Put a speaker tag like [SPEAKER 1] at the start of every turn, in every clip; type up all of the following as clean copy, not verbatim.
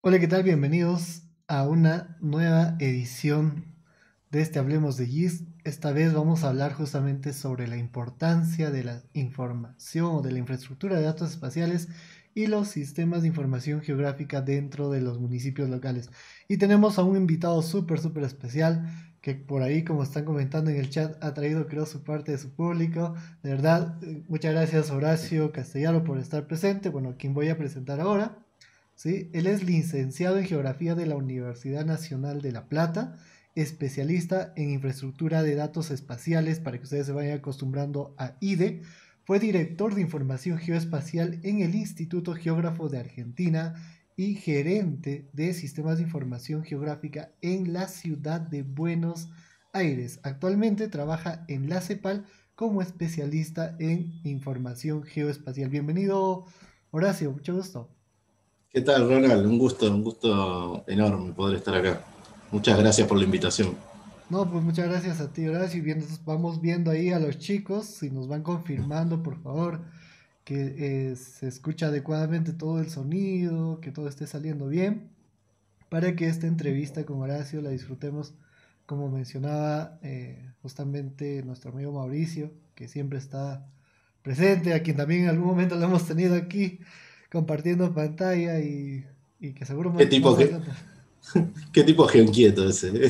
[SPEAKER 1] Hola, ¿qué tal? Bienvenidos a una nueva edición de este Hablemos de GIS. Esta vez vamos a hablar justamente sobre la importancia de la información o de la infraestructura de datos espaciales y los sistemas de información geográfica dentro de los municipios locales. Y tenemos a un invitado súper especial que por ahí, como están comentando en el chat, ha traído creo su parte de su público. De verdad, muchas gracias Horacio Castellano por estar presente. Bueno, a quien voy a presentar ahora. ¿Sí? Él es licenciado en Geografía de la Universidad Nacional de La Plata, especialista en infraestructura de datos espaciales, para que ustedes se vayan acostumbrando a IDE. Fue director de información geoespacial en el Instituto Geógrafo de Argentina y gerente de sistemas de información geográfica en la ciudad de Buenos Aires. Actualmente trabaja en la CEPAL como especialista en información geoespacial. Bienvenido, Horacio, mucho gusto.
[SPEAKER 2] ¿Qué tal, Ronald? Un gusto enorme poder estar acá. Muchas gracias por la invitación.
[SPEAKER 1] No, pues muchas gracias a ti, gracias. Y viendo, vamos viendo ahí a los chicos, si nos van confirmando, por favor, que se escucha adecuadamente todo el sonido, que todo esté saliendo bien, para que esta entrevista con Horacio la disfrutemos, como mencionaba justamente nuestro amigo Mauricio, que siempre está presente, a quien también en algún momento lo hemos tenido aquí compartiendo pantalla y que seguro
[SPEAKER 2] ¿Qué
[SPEAKER 1] más
[SPEAKER 2] tipo, qué,
[SPEAKER 1] adelante.
[SPEAKER 2] qué tipo geoinquieto ese?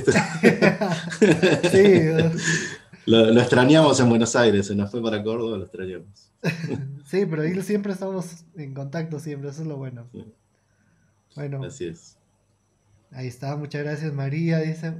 [SPEAKER 1] Sí,
[SPEAKER 2] Lo extrañamos en Buenos Aires, se nos fue para Córdoba, lo extrañamos.
[SPEAKER 1] sí, pero ahí siempre estamos en contacto, siempre, eso es lo bueno.
[SPEAKER 2] Sí,
[SPEAKER 1] Bueno,
[SPEAKER 2] así es.
[SPEAKER 1] ahí está, muchas gracias María, dice,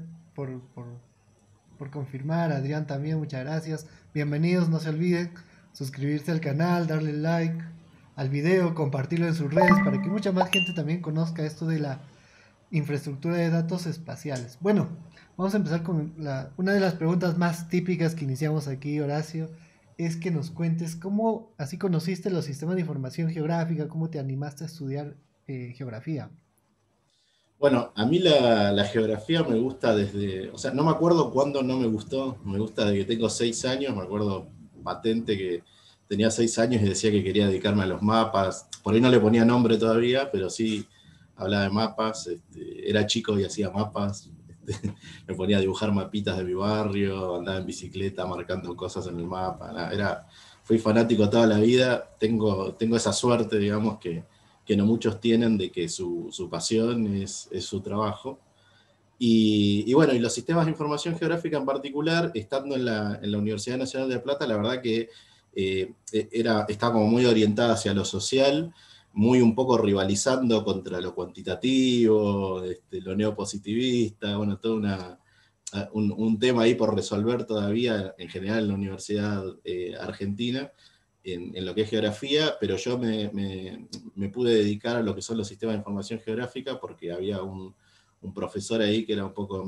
[SPEAKER 1] por confirmar. Adrián también, muchas gracias. Bienvenidos, no se olviden suscribirse al canal, darle like al video, compartirlo en sus redes para que mucha más gente también conozca esto de la infraestructura de datos espaciales. Bueno, vamos a empezar con una de las preguntas más típicas que iniciamos aquí, Horacio, es que nos cuentes cómo así conociste los sistemas de información geográfica, cómo te animaste a estudiar geografía.
[SPEAKER 2] Bueno, a mí la geografía me gusta desde, o sea, no me acuerdo cuándo no me gustó, me gusta desde que tengo 6 años, me acuerdo patente que tenía 6 años y decía que quería dedicarme a los mapas, por ahí no le ponía nombre todavía, pero sí hablaba de mapas, era chico y hacía mapas, me ponía a dibujar mapitas de mi barrio, andaba en bicicleta marcando cosas en el mapa, nada, fui fanático toda la vida, tengo esa suerte, digamos, que no muchos tienen de que su pasión es su trabajo. Y bueno, y los sistemas de información geográfica en particular, estando en la Universidad Nacional de La Plata, la verdad que estaba como muy orientada hacia lo social, muy un poco rivalizando contra lo cuantitativo, lo neopositivista, bueno, todo un tema ahí por resolver todavía en general en la Universidad Argentina en lo que es geografía, pero yo me pude dedicar a lo que son los sistemas de información geográfica porque había un profesor ahí que era un poco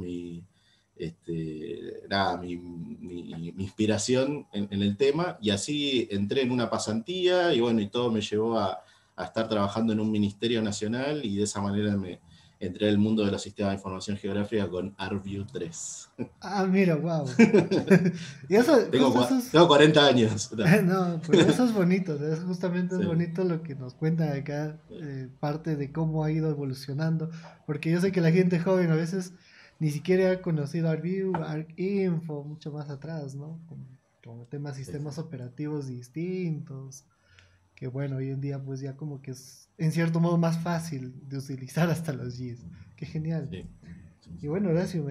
[SPEAKER 2] mi inspiración en el tema, y así entré en una pasantía y bueno, y todo me llevó a estar trabajando en un ministerio nacional y de esa manera entré al mundo de los sistemas de información geográfica con ArcView 3.
[SPEAKER 1] Ah, mira, wow. Y eso, justo eso es,
[SPEAKER 2] Tengo 40 años.
[SPEAKER 1] no, pero eso es bonito, ¿no? Es justamente es
[SPEAKER 2] Sí,
[SPEAKER 1] bonito lo que nos cuenta acá, parte de cómo ha ido evolucionando, porque yo sé que la gente joven a veces ni siquiera ha conocido ArcView, ArcInfo, mucho más atrás, ¿no? Con temas,
[SPEAKER 2] sí,
[SPEAKER 1] sistemas operativos distintos, que bueno, hoy en día pues ya como que es en cierto modo más fácil de utilizar hasta los GIS. Qué genial.
[SPEAKER 2] sí.
[SPEAKER 1] Y bueno, Horacio,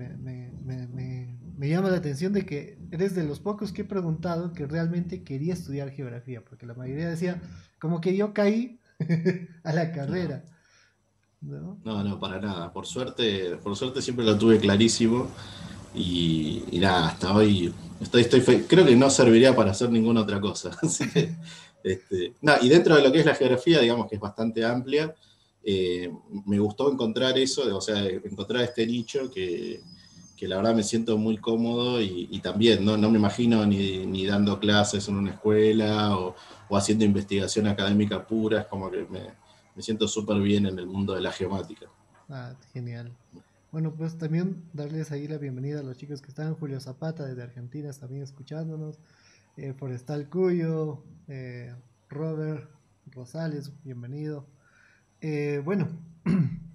[SPEAKER 1] me llama la atención de que eres de los pocos que he preguntado que realmente quería estudiar geografía, porque la mayoría decía, como que yo caí a la
[SPEAKER 2] No,
[SPEAKER 1] carrera, ¿no?
[SPEAKER 2] no, para nada. Por suerte siempre lo tuve clarísimo. Y nada, hasta hoy creo que no serviría para hacer ninguna otra cosa. Así que, nada, y dentro de lo que es la geografía, digamos que es bastante amplia, eh, me gustó encontrar eso, o sea, encontrar este nicho que la verdad me siento muy cómodo y también no me imagino ni dando clases en una escuela o haciendo investigación académica pura, es como que me siento súper bien en el mundo de la geomática.
[SPEAKER 1] Ah, genial. Bueno, pues también darles ahí la bienvenida a los chicos que están, Julio Zapata desde Argentina, también escuchándonos, Forestal Cuyo, Robert Rosales, bienvenido. Bueno.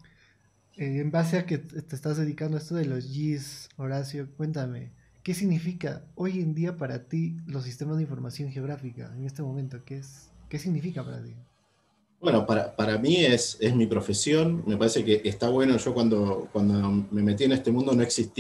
[SPEAKER 1] En base a que te estás dedicando a esto de los GIS, Horacio, cuéntame, ¿qué significa hoy en día para ti los sistemas de información geográfica en este momento? ¿Qué significa para ti?
[SPEAKER 2] Bueno, para mí es mi profesión, me parece que está bueno, yo cuando me metí en este mundo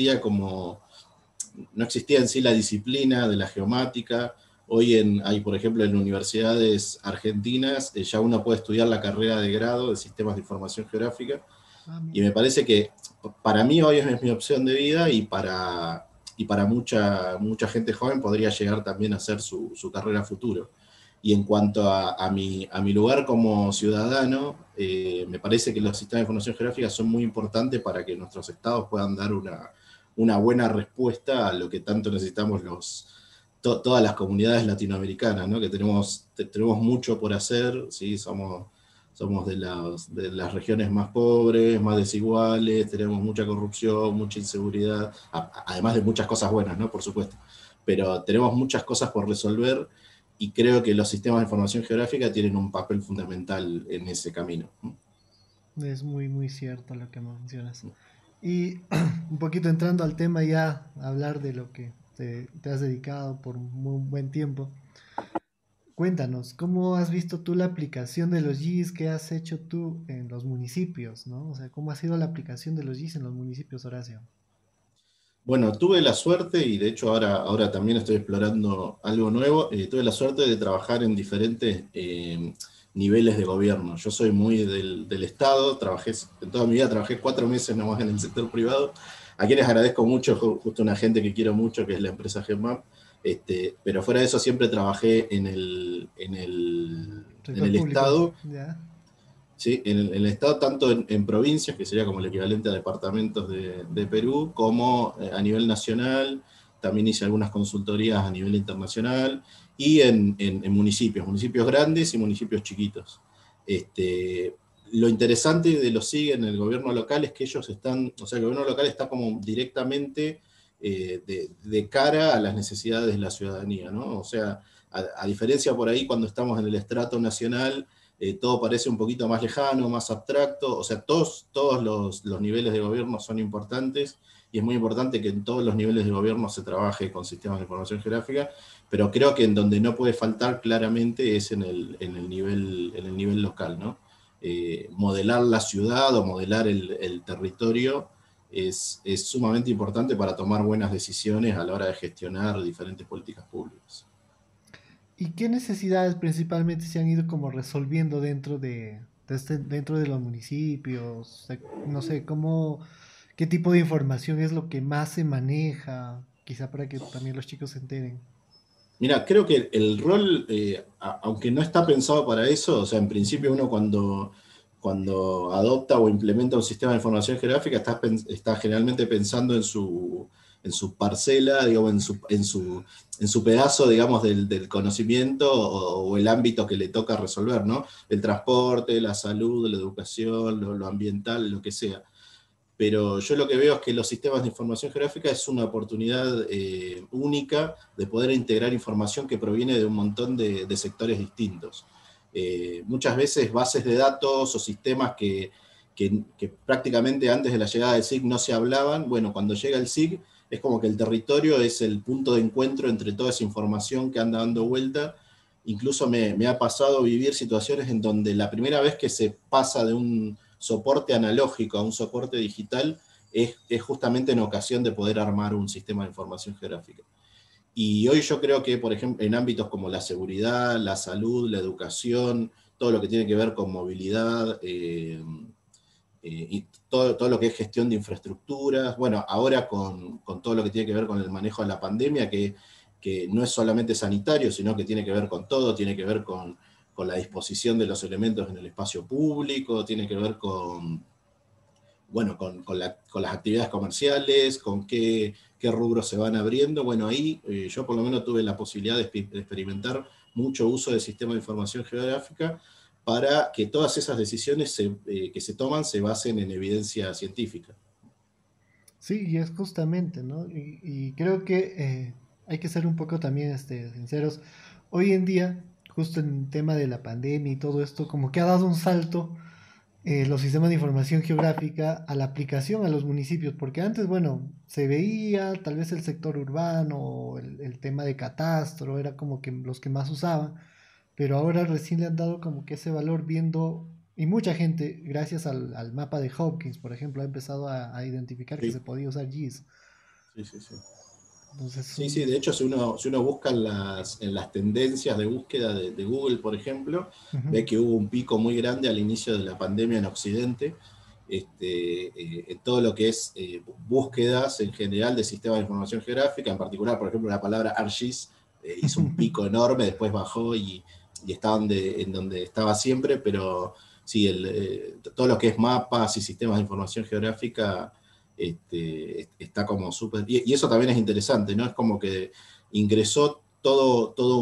[SPEAKER 2] no existía en sí la disciplina de la geomática. Hay, por ejemplo, en universidades argentinas, ya uno puede estudiar la carrera de grado de sistemas de información geográfica,
[SPEAKER 1] Ah,
[SPEAKER 2] y
[SPEAKER 1] mira.
[SPEAKER 2] me parece que para mí hoy es mi opción de vida y para mucha gente joven podría llegar también a ser su carrera futuro. Y en cuanto a mi lugar como ciudadano, me parece que los sistemas de información geográfica son muy importantes para que nuestros estados puedan dar una buena respuesta a lo que tanto necesitamos todas las comunidades latinoamericanas, ¿no? Que tenemos mucho por hacer, ¿sí? Somos de las regiones más pobres, más desiguales, tenemos mucha corrupción, mucha inseguridad, además de muchas cosas buenas, ¿no? Por supuesto. Pero tenemos muchas cosas por resolver y creo que los sistemas de información geográfica tienen un papel fundamental en ese camino.
[SPEAKER 1] Es muy, muy cierto lo que mencionas. Y un poquito entrando al tema ya, a hablar de lo que te has dedicado por un muy buen tiempo. Cuéntanos, ¿cómo has visto tú la aplicación de los GIS que has hecho tú en los municipios, ¿no? O sea, ¿cómo ha sido la aplicación de los GIS en los municipios, Horacio?
[SPEAKER 2] Bueno, tuve la suerte, y de hecho ahora también estoy explorando algo nuevo, tuve la suerte de trabajar en diferentes niveles de gobierno. Yo soy muy del Estado, en toda mi vida trabajé 4 meses nomás en el sector privado, a quienes agradezco mucho, justo una gente que quiero mucho, que es la empresa GEMAP, pero fuera de eso siempre trabajé en
[SPEAKER 1] Sector
[SPEAKER 2] el
[SPEAKER 1] público,
[SPEAKER 2] Estado.
[SPEAKER 1] ¿ya?
[SPEAKER 2] Sí, en el Estado, tanto en provincias, que sería como el equivalente a departamentos de Perú, como a nivel nacional. También hice algunas consultorías a nivel internacional y en municipios grandes y municipios chiquitos. Este, lo interesante de los SIG en el gobierno local es que ellos están, o sea, el gobierno local está como directamente de cara a las necesidades de la ciudadanía, ¿no? O sea, a diferencia por ahí cuando estamos en el estrato nacional, todo parece un poquito más lejano, más abstracto, o sea, todos los niveles de gobierno son importantes y es muy importante que en todos los niveles de gobierno se trabaje con sistemas de información geográfica, pero creo que en donde no puede faltar claramente es en el nivel local, ¿no? Modelar la ciudad o modelar el territorio es sumamente importante para tomar buenas decisiones a la hora de gestionar diferentes políticas públicas.
[SPEAKER 1] ¿Y qué necesidades principalmente se han ido como resolviendo dentro de los municipios? O sea, no sé, qué tipo de información es lo que más se maneja, quizá para que también los chicos se enteren.
[SPEAKER 2] Mira, creo que el rol, aunque no está pensado para eso, o sea, en principio uno cuando adopta o implementa un sistema de información geográfica está generalmente pensando en su parcela, digamos, en su pedazo, digamos, del conocimiento o el ámbito que le toca resolver, ¿no? El transporte, la salud, la educación, lo ambiental, lo que sea. Pero yo lo que veo es que los sistemas de información geográfica es una oportunidad única de poder integrar información que proviene de un montón de sectores distintos. Muchas veces bases de datos o sistemas que prácticamente antes de la llegada del SIG no se hablaban, bueno, cuando llega el SIG es como que el territorio es el punto de encuentro entre toda esa información que anda dando vuelta. Incluso me ha pasado vivir situaciones en donde la primera vez que se pasa de un soporte analógico a un soporte digital es justamente en ocasión de poder armar un sistema de información geográfica. Y hoy yo creo que, por ejemplo, en ámbitos como la seguridad, la salud, la educación, todo lo que tiene que ver con movilidad, y todo lo que es gestión de infraestructuras, bueno, ahora con todo lo que tiene que ver con el manejo de la pandemia, que no es solamente sanitario, sino que tiene que ver con todo, tiene que ver con la disposición de los elementos en el espacio público, tiene que ver bueno, con las actividades comerciales, con qué rubros se van abriendo. Bueno, ahí yo por lo menos tuve la posibilidad de experimentar mucho uso del sistema de información geográfica para que todas esas decisiones que se toman se basen en evidencia científica.
[SPEAKER 1] Sí, y es justamente, ¿no? Y creo que hay que ser un poco también sinceros. Hoy en día, justo en el tema de la pandemia y todo esto, como que ha dado un salto los sistemas de información geográfica a la aplicación a los municipios, porque antes, bueno, se veía tal vez el sector urbano, o el tema de catastro, era como que los que más usaban, pero ahora recién le han dado como que ese valor viendo, y mucha gente, gracias al mapa de Hopkins, por ejemplo, ha empezado a identificar que se
[SPEAKER 2] Sí,
[SPEAKER 1] podía usar GIS.
[SPEAKER 2] sí, sí, sí.
[SPEAKER 1] Entonces,
[SPEAKER 2] Sí, sí, de hecho, si uno busca en las tendencias de búsqueda de Google, por ejemplo,
[SPEAKER 1] ujú,
[SPEAKER 2] ve que hubo un pico muy grande al inicio de la pandemia en Occidente, en todo lo que es búsquedas en general de sistemas de información geográfica, en particular, por ejemplo, la palabra ArcGIS hizo un pico enorme, después bajó y está en donde estaba siempre, pero sí, todo lo que es mapas y sistemas de información geográfica está como súper. Y eso también es interesante, ¿no? Es como que ingresó todo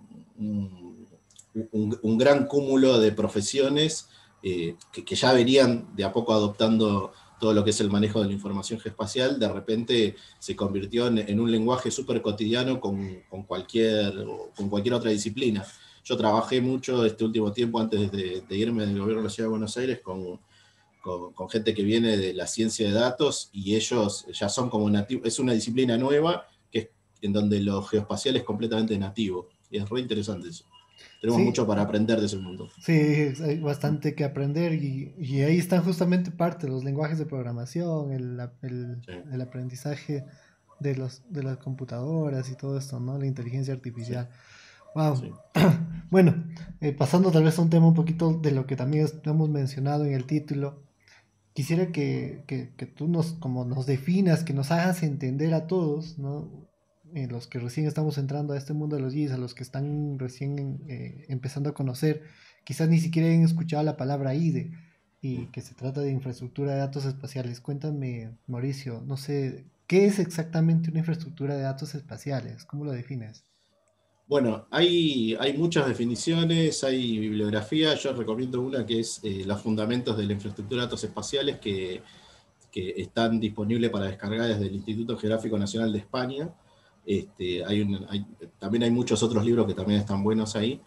[SPEAKER 2] un gran cúmulo de profesiones que ya venían de a poco adoptando todo lo que es el manejo de la información geoespacial, de repente se convirtió en un lenguaje súper cotidiano con cualquier otra disciplina. Yo trabajé mucho este último tiempo antes de irme del gobierno de la Ciudad de Buenos Aires con gente que viene de la ciencia de datos y ellos ya son como nativos, es una disciplina nueva que es en donde lo geoespacial es completamente nativo. Y es re interesante eso. Tenemos
[SPEAKER 1] sí,
[SPEAKER 2] mucho para aprender de ese mundo.
[SPEAKER 1] sí, hay bastante que aprender y ahí están justamente parte los lenguajes de programación,
[SPEAKER 2] Sí,
[SPEAKER 1] el aprendizaje de las computadoras y todo esto, ¿no? La inteligencia
[SPEAKER 2] sí,
[SPEAKER 1] artificial. Wow.
[SPEAKER 2] sí.
[SPEAKER 1] Bueno, pasando tal vez a un tema un poquito de lo que también hemos mencionado en el título, quisiera que tú como nos definas, que nos hagas entender a todos, ¿no? Los que recién estamos entrando a este mundo de los GIS, a los que están recién empezando a conocer, quizás ni siquiera han escuchado la palabra IDE y que se trata de infraestructura de datos espaciales. Cuéntame, Mauricio, no sé, ¿qué es exactamente una infraestructura de datos espaciales? ¿Cómo lo defines?
[SPEAKER 2] Bueno, hay muchas definiciones, hay bibliografía. Yo recomiendo una que es Los fundamentos de la infraestructura de datos espaciales, que están disponibles para descargar desde el Instituto Geográfico Nacional de España. También hay muchos otros libros que también están buenos ahí.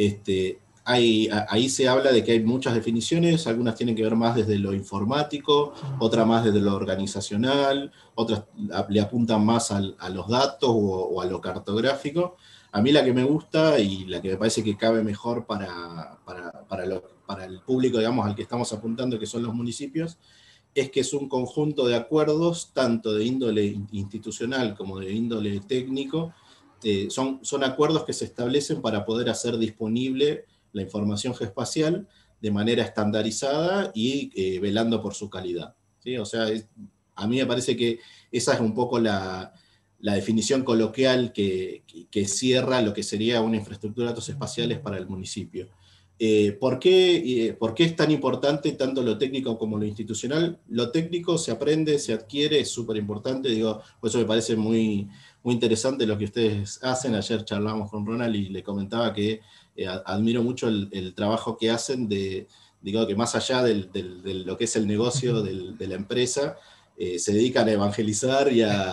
[SPEAKER 2] Ahí se habla de que hay muchas definiciones, algunas tienen que ver más desde lo informático, otras más desde lo organizacional, otras le apuntan más a los datos o a lo cartográfico. A mí la que me gusta y la que me parece que cabe mejor para el público, digamos, al que estamos apuntando, que son los municipios, es que es un conjunto de acuerdos, tanto de índole institucional como de índole técnico. Son acuerdos que se establecen para poder hacer disponible la información geoespacial de manera estandarizada y velando por su calidad. ¿Sí? O sea, a mí me parece que esa es un poco la definición coloquial que cierra lo que sería una infraestructura de datos espaciales para el municipio. ¿Por qué es tan importante tanto lo técnico como lo institucional? Lo técnico se aprende, se adquiere, es súper importante, digo, por eso me parece muy, muy interesante lo que ustedes hacen. Ayer charlábamos con Ronald y le comentaba que admiro mucho el trabajo que hacen digo, que más allá de lo que es el negocio de la empresa, se dedican a evangelizar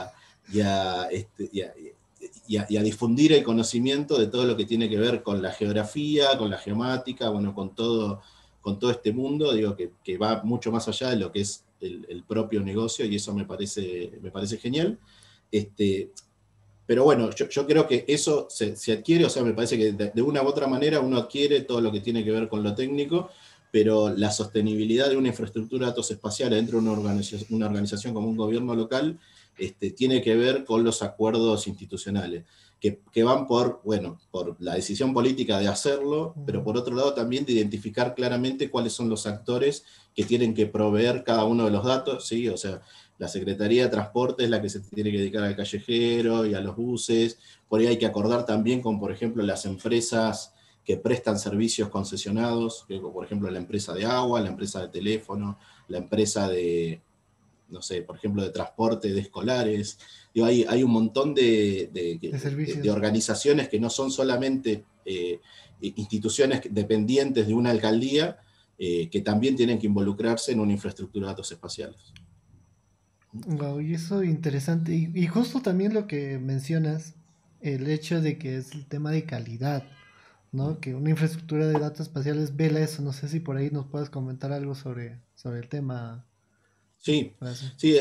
[SPEAKER 2] y a difundir el conocimiento de todo lo que tiene que ver con la geografía, con la geomática, bueno, con todo este mundo, digo, que va mucho más allá de lo que es el propio negocio, y eso me parece genial. Este, pero bueno, yo creo que eso se adquiere, o sea, me parece que de una u otra manera uno adquiere todo lo que tiene que ver con lo técnico, pero la sostenibilidad de una infraestructura de datos espaciales dentro de una organización como un gobierno local tiene que ver con los acuerdos institucionales, que van por la decisión política de hacerlo, pero por otro lado también de identificar claramente cuáles son los actores que tienen que proveer cada uno de los datos, ¿sí? O sea, la Secretaría de Transporte es la que se tiene que dedicar al callejero y a los buses. Por ahí hay que acordar también con, por ejemplo, las empresas que prestan servicios concesionados, por ejemplo, la empresa de agua, la empresa de teléfono, la empresa de, no sé, por ejemplo, de transporte de escolares. Digo, hay un montón
[SPEAKER 1] De
[SPEAKER 2] de
[SPEAKER 1] servicios.
[SPEAKER 2] organizaciones que no son solamente instituciones dependientes de una alcaldía, que también tienen que involucrarse en una infraestructura de datos espaciales.
[SPEAKER 1] Wow, y eso interesante. Y justo también lo que mencionas, el hecho de que es el tema de calidad. ¿no? Que una infraestructura de datos espaciales vela eso. No sé si por ahí nos puedes comentar algo sobre el tema,
[SPEAKER 2] Sí,
[SPEAKER 1] Horacio.
[SPEAKER 2] sí.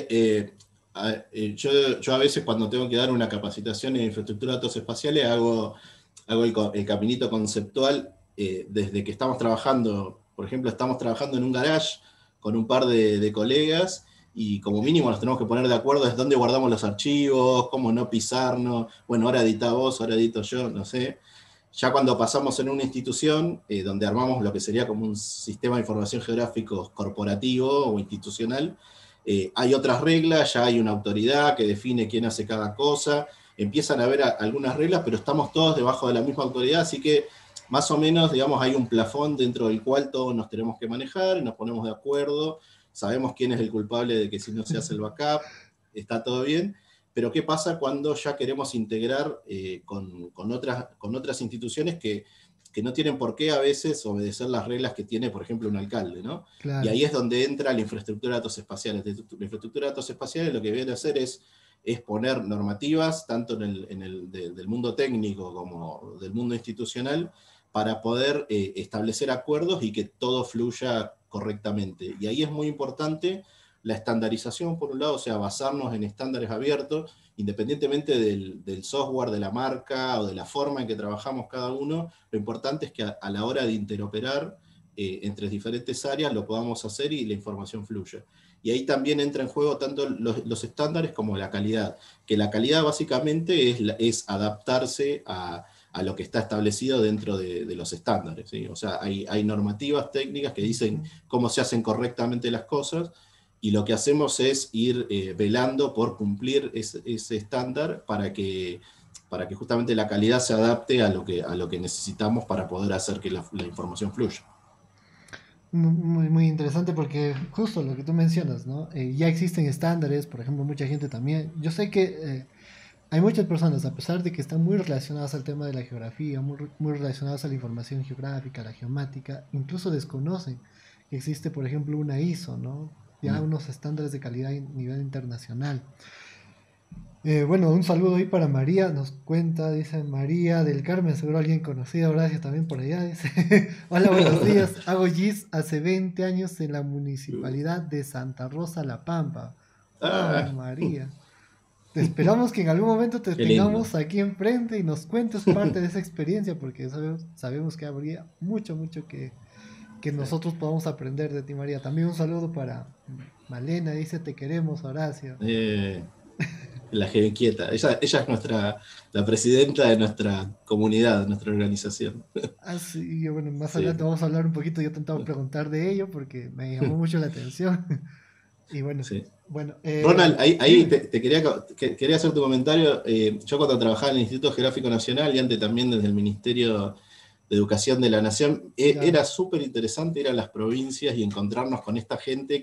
[SPEAKER 2] Yo a veces cuando tengo que dar una capacitación en infraestructura de datos espaciales hago el caminito conceptual desde que estamos trabajando. Por ejemplo, estamos trabajando en un garage con un par de colegas y como mínimo nos tenemos que poner de acuerdo de dónde guardamos los archivos, cómo no pisarnos. Bueno, ahora edita vos, ahora edito yo, no sé. Ya cuando pasamos en una institución donde armamos lo que sería como un sistema de información geográfico corporativo o institucional, hay otras reglas, ya hay una autoridad que define quién hace cada cosa, empiezan a haber algunas reglas, pero estamos todos debajo de la misma autoridad, así que más o menos, digamos, hay un plafón dentro del cual todos nos tenemos que manejar y nos ponemos de acuerdo, sabemos quién es el culpable de que si no se hace el backup, está todo bien. Pero ¿qué pasa cuando ya queremos integrar con otras instituciones que no tienen por qué a veces obedecer las reglas que tiene, por ejemplo, un alcalde, ¿no? Y
[SPEAKER 1] Claro.
[SPEAKER 2] ahí es donde entra la infraestructura de datos espaciales. La infraestructura de datos espaciales lo que viene a hacer es poner normativas, tanto del mundo técnico como del mundo institucional, para poder establecer acuerdos y que todo fluya correctamente. Y ahí es muy importante la estandarización, por un lado, o sea, basarnos en estándares abiertos, independientemente del software, de la marca o de la forma en que trabajamos cada uno, lo importante es que a la hora de interoperar entre diferentes áreas lo podamos hacer y la información fluya. Y ahí también entra en juego tanto los estándares como la calidad, que la calidad básicamente es adaptarse a lo que está establecido dentro de los estándares, ¿sí? O sea, hay normativas técnicas que dicen
[SPEAKER 1] Ujú.
[SPEAKER 2] cómo se hacen correctamente las cosas, y lo que hacemos es ir velando por cumplir ese estándar para que justamente la calidad se adapte a lo que necesitamos para poder hacer que la información fluya.
[SPEAKER 1] Muy, muy interesante porque justo lo que tú mencionas, ¿no? Ya existen estándares, por ejemplo, mucha gente también. Yo sé que hay muchas personas, a pesar de que están muy relacionadas al tema de la geografía, muy relacionadas a la información geográfica, la geomática, incluso desconocen que existe, por ejemplo, una ISO, ¿no? Ya
[SPEAKER 2] Mm.
[SPEAKER 1] unos estándares de calidad a nivel internacional. Bueno, un saludo ahí para María, nos cuenta, dice María del Carmen, seguro alguien conocido, gracias también por allá, dice, hola, buenos días, hago GIS hace 20 años en la municipalidad de Santa Rosa, La Pampa. Wow,
[SPEAKER 2] Ah,
[SPEAKER 1] María. Te esperamos que en algún momento te
[SPEAKER 2] qué lindo.
[SPEAKER 1] tengamos aquí enfrente y nos cuentes parte de esa experiencia, porque sabemos que habría mucho, mucho que nosotros podamos aprender de ti, María. También un saludo para Malena, dice, te queremos, Horacio.
[SPEAKER 2] Eh, la gente inquieta. Ella es la presidenta de nuestra comunidad, de nuestra organización.
[SPEAKER 1] Ah, sí, bueno, más
[SPEAKER 2] Sí,
[SPEAKER 1] adelante vamos a hablar un poquito. Yo tentaba preguntar de ello porque me llamó mucho la atención. Y bueno,
[SPEAKER 2] sí.
[SPEAKER 1] bueno,
[SPEAKER 2] Ronald, ahí
[SPEAKER 1] dime.
[SPEAKER 2] quería hacer tu comentario. Yo cuando trabajaba en el Instituto Geográfico Nacional y antes también desde el Ministerio de Educación de la Nación,
[SPEAKER 1] Claro.
[SPEAKER 2] era súper interesante ir a las provincias y encontrarnos con esta gente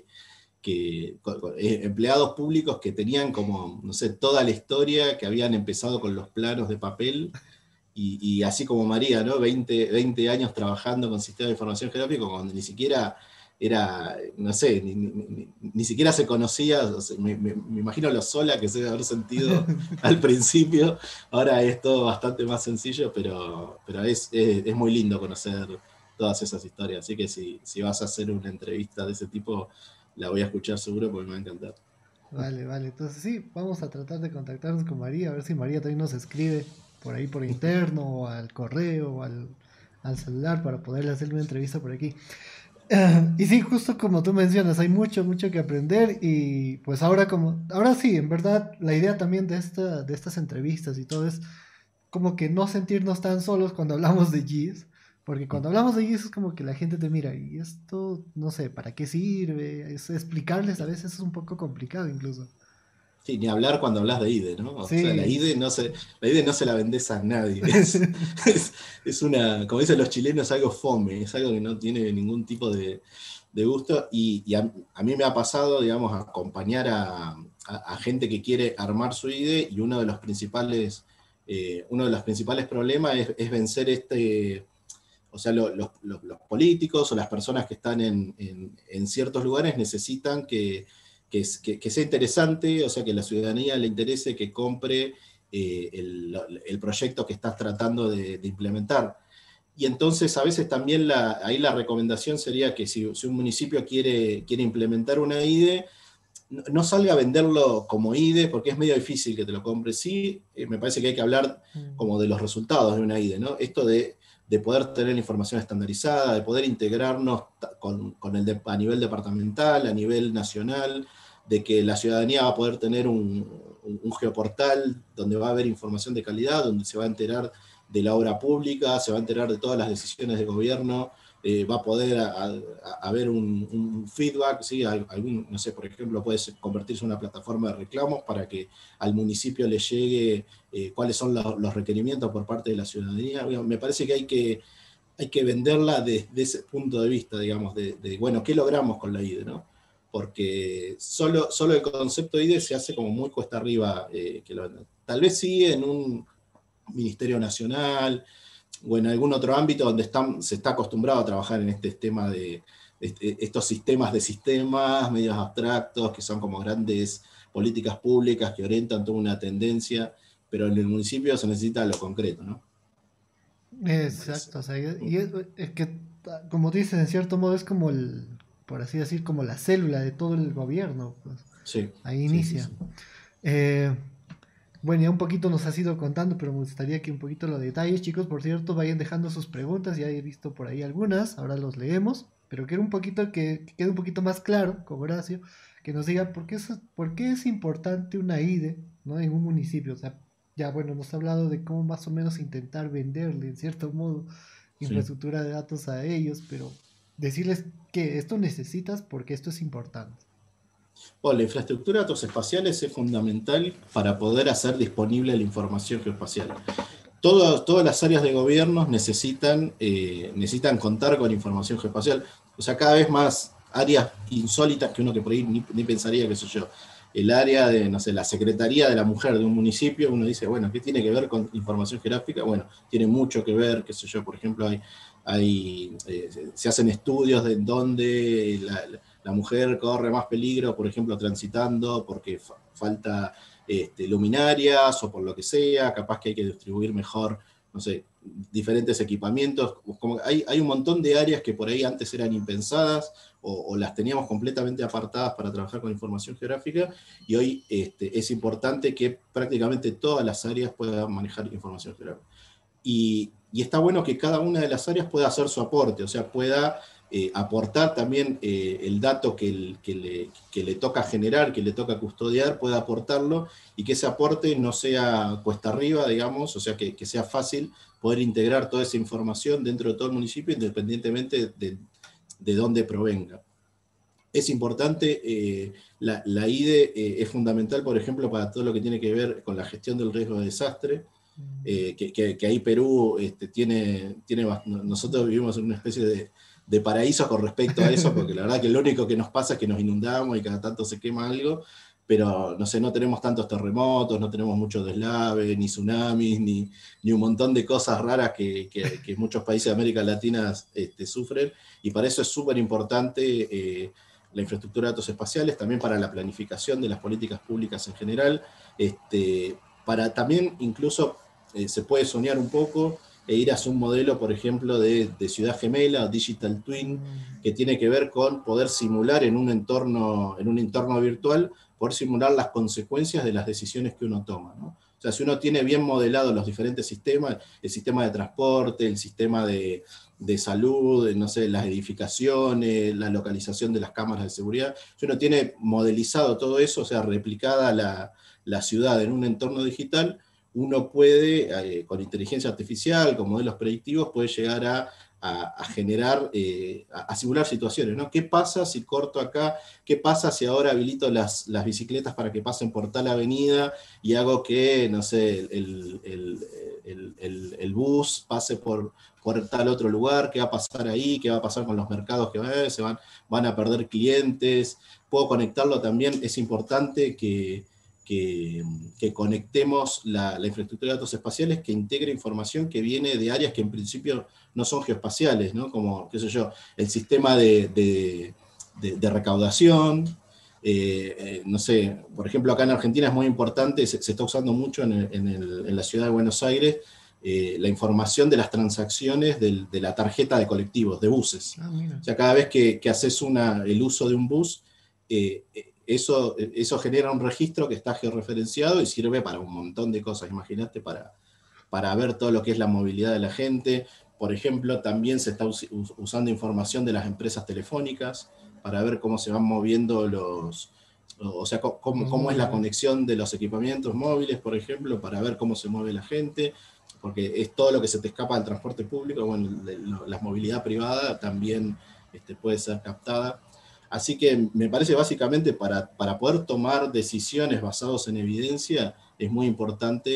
[SPEAKER 2] empleados públicos que tenían como, no sé, toda la historia, que habían empezado con los planos de papel y así como María, ¿no? 20 años trabajando con sistemas de información geográfico cuando ni siquiera era, no sé, ni siquiera se conocía, o sea, me imagino lo sola que se debe haber sentido al principio, ahora es todo bastante más sencillo, pero es muy lindo conocer todas esas historias, así que si vas a hacer una entrevista de ese tipo, la voy a escuchar seguro porque me va a encantar.
[SPEAKER 1] Vale, vale. Entonces sí, vamos a tratar de contactarnos con María, a ver si María también nos escribe por ahí por interno o al correo o al celular para poderle hacer una entrevista por aquí. Y sí, justo como tú mencionas, hay mucho, mucho que aprender y pues ahora sí, en verdad, la idea también de estas entrevistas y todo es como que no sentirnos tan solos cuando hablamos de GIS, porque cuando hablamos de GIS es como que la gente te mira y esto, no sé, ¿para qué sirve? Explicarles a veces es un poco complicado incluso.
[SPEAKER 2] Sí, ni hablar cuando hablas de IDE, ¿no? O sea,
[SPEAKER 1] Sí, sí.
[SPEAKER 2] la IDE no se la vendés a nadie. Es una, como dicen los chilenos, algo fome, es algo que no tiene ningún tipo de gusto. Y a mí me ha pasado, digamos, acompañar a gente que quiere armar su IDE y uno de los principales problemas es vencer o sea, los políticos o las personas que están en ciertos lugares necesitan que sea interesante, o sea, que la ciudadanía le interese que compre el proyecto que estás tratando de implementar. Y entonces a veces también ahí la recomendación sería que si un municipio quiere implementar una IDE, no salga a venderlo como IDE, porque es medio difícil que te lo compres. Sí, me parece que hay que hablar
[SPEAKER 1] Mm.
[SPEAKER 2] como de los resultados de una IDE, ¿no? Esto de poder tener información estandarizada, de poder integrarnos a nivel departamental, a nivel nacional, de que la ciudadanía va a poder tener un geoportal donde va a haber información de calidad, donde se va a enterar de la obra pública, se va a enterar de todas las decisiones de gobierno, va a poder haber un feedback, ¿sí? Algún, no sé, por ejemplo, puede convertirse en una plataforma de reclamos para que al municipio le llegue cuáles son los requerimientos por parte de la ciudadanía. Me parece que hay que venderla desde ese punto de vista, digamos, bueno, ¿qué logramos con la IDE, no? Porque solo el concepto IDE se hace como muy cuesta arriba que lo vendan. Tal vez sí en un ministerio nacional, o en algún otro ámbito donde se está acostumbrado a trabajar en este tema estos sistemas de sistemas, medios abstractos, que son como grandes políticas públicas que orientan toda una tendencia, pero en el municipio se necesita lo concreto, ¿no? Me parece.
[SPEAKER 1] Exacto, o sea, y es que, como dices, en cierto modo es como por así decir, como la célula de todo el gobierno, pues
[SPEAKER 2] Sí,
[SPEAKER 1] ahí
[SPEAKER 2] sí, sí,
[SPEAKER 1] inicia.
[SPEAKER 2] sí.
[SPEAKER 1] Eh, bueno, ya un poquito nos has ido contando, pero me gustaría que un poquito los detalles, chicos, por cierto, vayan dejando sus preguntas, ya he visto por ahí algunas, ahora los leemos, pero quiero un poquito que quede un poquito más claro, con Horacio, que nos diga por qué es importante una IDE, ¿no? En un municipio, o sea, ya bueno, nos ha hablado de cómo más o menos intentar venderle, en cierto modo,
[SPEAKER 2] Sí.
[SPEAKER 1] infraestructura de datos a ellos, pero decirles que esto necesitas porque esto es importante.
[SPEAKER 2] Bueno, la infraestructura de datos espaciales es fundamental para poder hacer disponible la información geoespacial. Todas las áreas de gobierno necesitan contar con información geoespacial. O sea, cada vez más áreas insólitas que uno que por ahí ni pensaría, qué sé yo. El área de, no sé, la Secretaría de la Mujer de un municipio, uno dice, bueno, ¿qué tiene que ver con información geográfica? Bueno, tiene mucho que ver, qué sé yo, por ejemplo, se hacen estudios de dónde la mujer corre más peligro, por ejemplo, transitando, porque falta luminarias o por lo que sea, capaz que hay que distribuir mejor, no sé, diferentes equipamientos. Como hay un montón de áreas que por ahí antes eran impensadas o las teníamos completamente apartadas para trabajar con información geográfica y hoy es importante que prácticamente todas las áreas puedan manejar información geográfica. Y está bueno que cada una de las áreas pueda hacer su aporte, o sea, pueda aportar también el dato que le toca generar, que le toca custodiar, pueda aportarlo y que ese aporte no sea cuesta arriba, digamos, o sea, que sea fácil poder integrar toda esa información dentro de todo el municipio, independientemente de dónde provenga. Es importante, la IDE es fundamental, por ejemplo, para todo lo que tiene que ver con la gestión del riesgo de desastre,
[SPEAKER 1] Mm.
[SPEAKER 2] que ahí Perú nosotros vivimos en una especie de paraíso con respecto a eso, porque la verdad que lo único que nos pasa es que nos inundamos y cada tanto se quema algo, pero no sé, no tenemos tantos terremotos, no tenemos muchos deslaves, ni tsunamis, ni un montón de cosas raras que muchos países de América Latina sufren, y para eso es súper importante la infraestructura de datos espaciales, también para la planificación de las políticas públicas en general, para también incluso se puede soñar un poco e ir hacia un modelo, por ejemplo, de ciudad gemela, digital twin,
[SPEAKER 1] Mm.
[SPEAKER 2] que tiene que ver con poder simular en un entorno virtual, poder simular las consecuencias de las decisiones que uno toma, ¿no? O sea, si uno tiene bien modelados los diferentes sistemas, el sistema de transporte, el sistema de salud, no sé, las edificaciones, la localización de las cámaras de seguridad, si uno tiene modelizado todo eso, o sea, replicada la ciudad en un entorno digital, uno puede, con inteligencia artificial, con modelos predictivos, puede llegar a generar, a simular situaciones, ¿no? ¿Qué pasa si corto acá? ¿Qué pasa si ahora habilito las bicicletas para que pasen por tal avenida y hago que, no sé, el bus pase por tal otro lugar? ¿Qué va a pasar ahí? ¿Qué va a pasar con los mercados que van a perder clientes? Puedo conectarlo también, es importante que, que conectemos la infraestructura de datos espaciales, que integre información que viene de áreas que en principio no son geoespaciales, ¿no? Como, qué sé yo, el sistema de recaudación, no sé, por ejemplo, acá en Argentina es muy importante, se está usando mucho en la ciudad de Buenos Aires, la información de las transacciones de la tarjeta de colectivos, de buses.
[SPEAKER 1] Ah, mira.
[SPEAKER 2] O sea, cada vez que haces el uso de un bus, eso genera un registro que está georreferenciado y sirve para un montón de cosas. Imagínate, para ver todo lo que es la movilidad de la gente. Por ejemplo, también se está usando información de las empresas telefónicas para ver cómo se van moviendo o sea,
[SPEAKER 1] Los
[SPEAKER 2] cómo es la
[SPEAKER 1] móviles.
[SPEAKER 2] conexión de los equipamientos móviles, por ejemplo, para ver cómo se mueve la gente, porque es todo lo que se te escapa del transporte público. Bueno, la movilidad privada también puede ser captada. Así que me parece básicamente para poder tomar decisiones basadas en evidencia es muy importante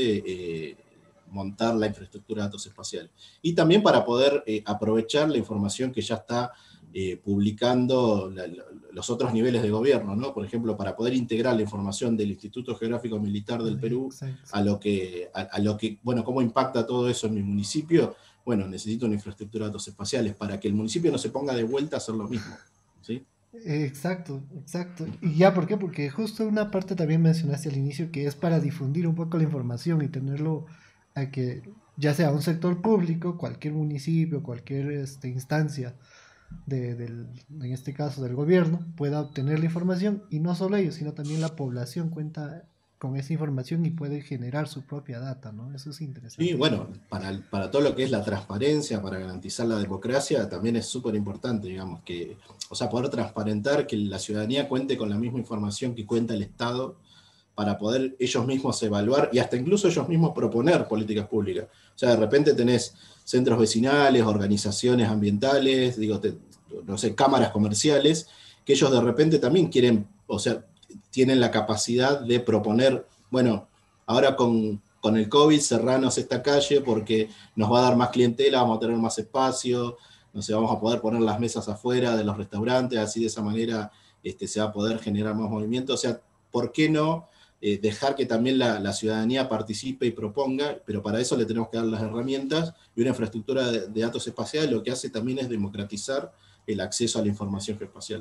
[SPEAKER 2] montar la infraestructura de datos espaciales. Y también para poder aprovechar la información que ya está publicando los otros niveles de gobierno, ¿no? Por ejemplo, para poder integrar la información del Instituto Geográfico Militar del Perú
[SPEAKER 1] Exacto.
[SPEAKER 2] bueno, cómo impacta todo eso en mi municipio. Bueno, necesito una infraestructura de datos espaciales para que el municipio no se ponga de vuelta a hacer lo mismo, ¿sí?
[SPEAKER 1] Exacto, exacto. ¿Y ya por qué? Porque justo una parte también mencionaste al inicio que es para difundir un poco la información y tenerlo a que ya sea un sector público, cualquier municipio, cualquier instancia en este caso del gobierno, pueda obtener la información y no solo ellos, sino también la población cuenta con esa información y puede generar su propia data, ¿no? Eso es
[SPEAKER 2] Sí, bueno,
[SPEAKER 1] interesantísimo.
[SPEAKER 2] para todo lo que es la transparencia, para garantizar la democracia, también es súper importante, digamos, o sea, poder transparentar que la ciudadanía cuente con la misma información que cuenta el Estado para poder ellos mismos evaluar y hasta incluso ellos mismos proponer políticas públicas. O sea, de repente tenés centros vecinales, organizaciones ambientales, no sé, cámaras comerciales, que ellos de repente también quieren, o sea, tienen la capacidad de proponer, bueno, ahora con el COVID cerranos esta calle porque nos va a dar más clientela, vamos a tener más espacio, no sé, vamos a poder poner las mesas afuera de los restaurantes, así de esa manera se va a poder generar más movimiento. O sea, ¿por qué no dejar que también la ciudadanía participe y proponga? Pero para eso le tenemos que dar las herramientas, y una infraestructura de datos espaciales lo que hace también es democratizar el acceso a la información geoespacial.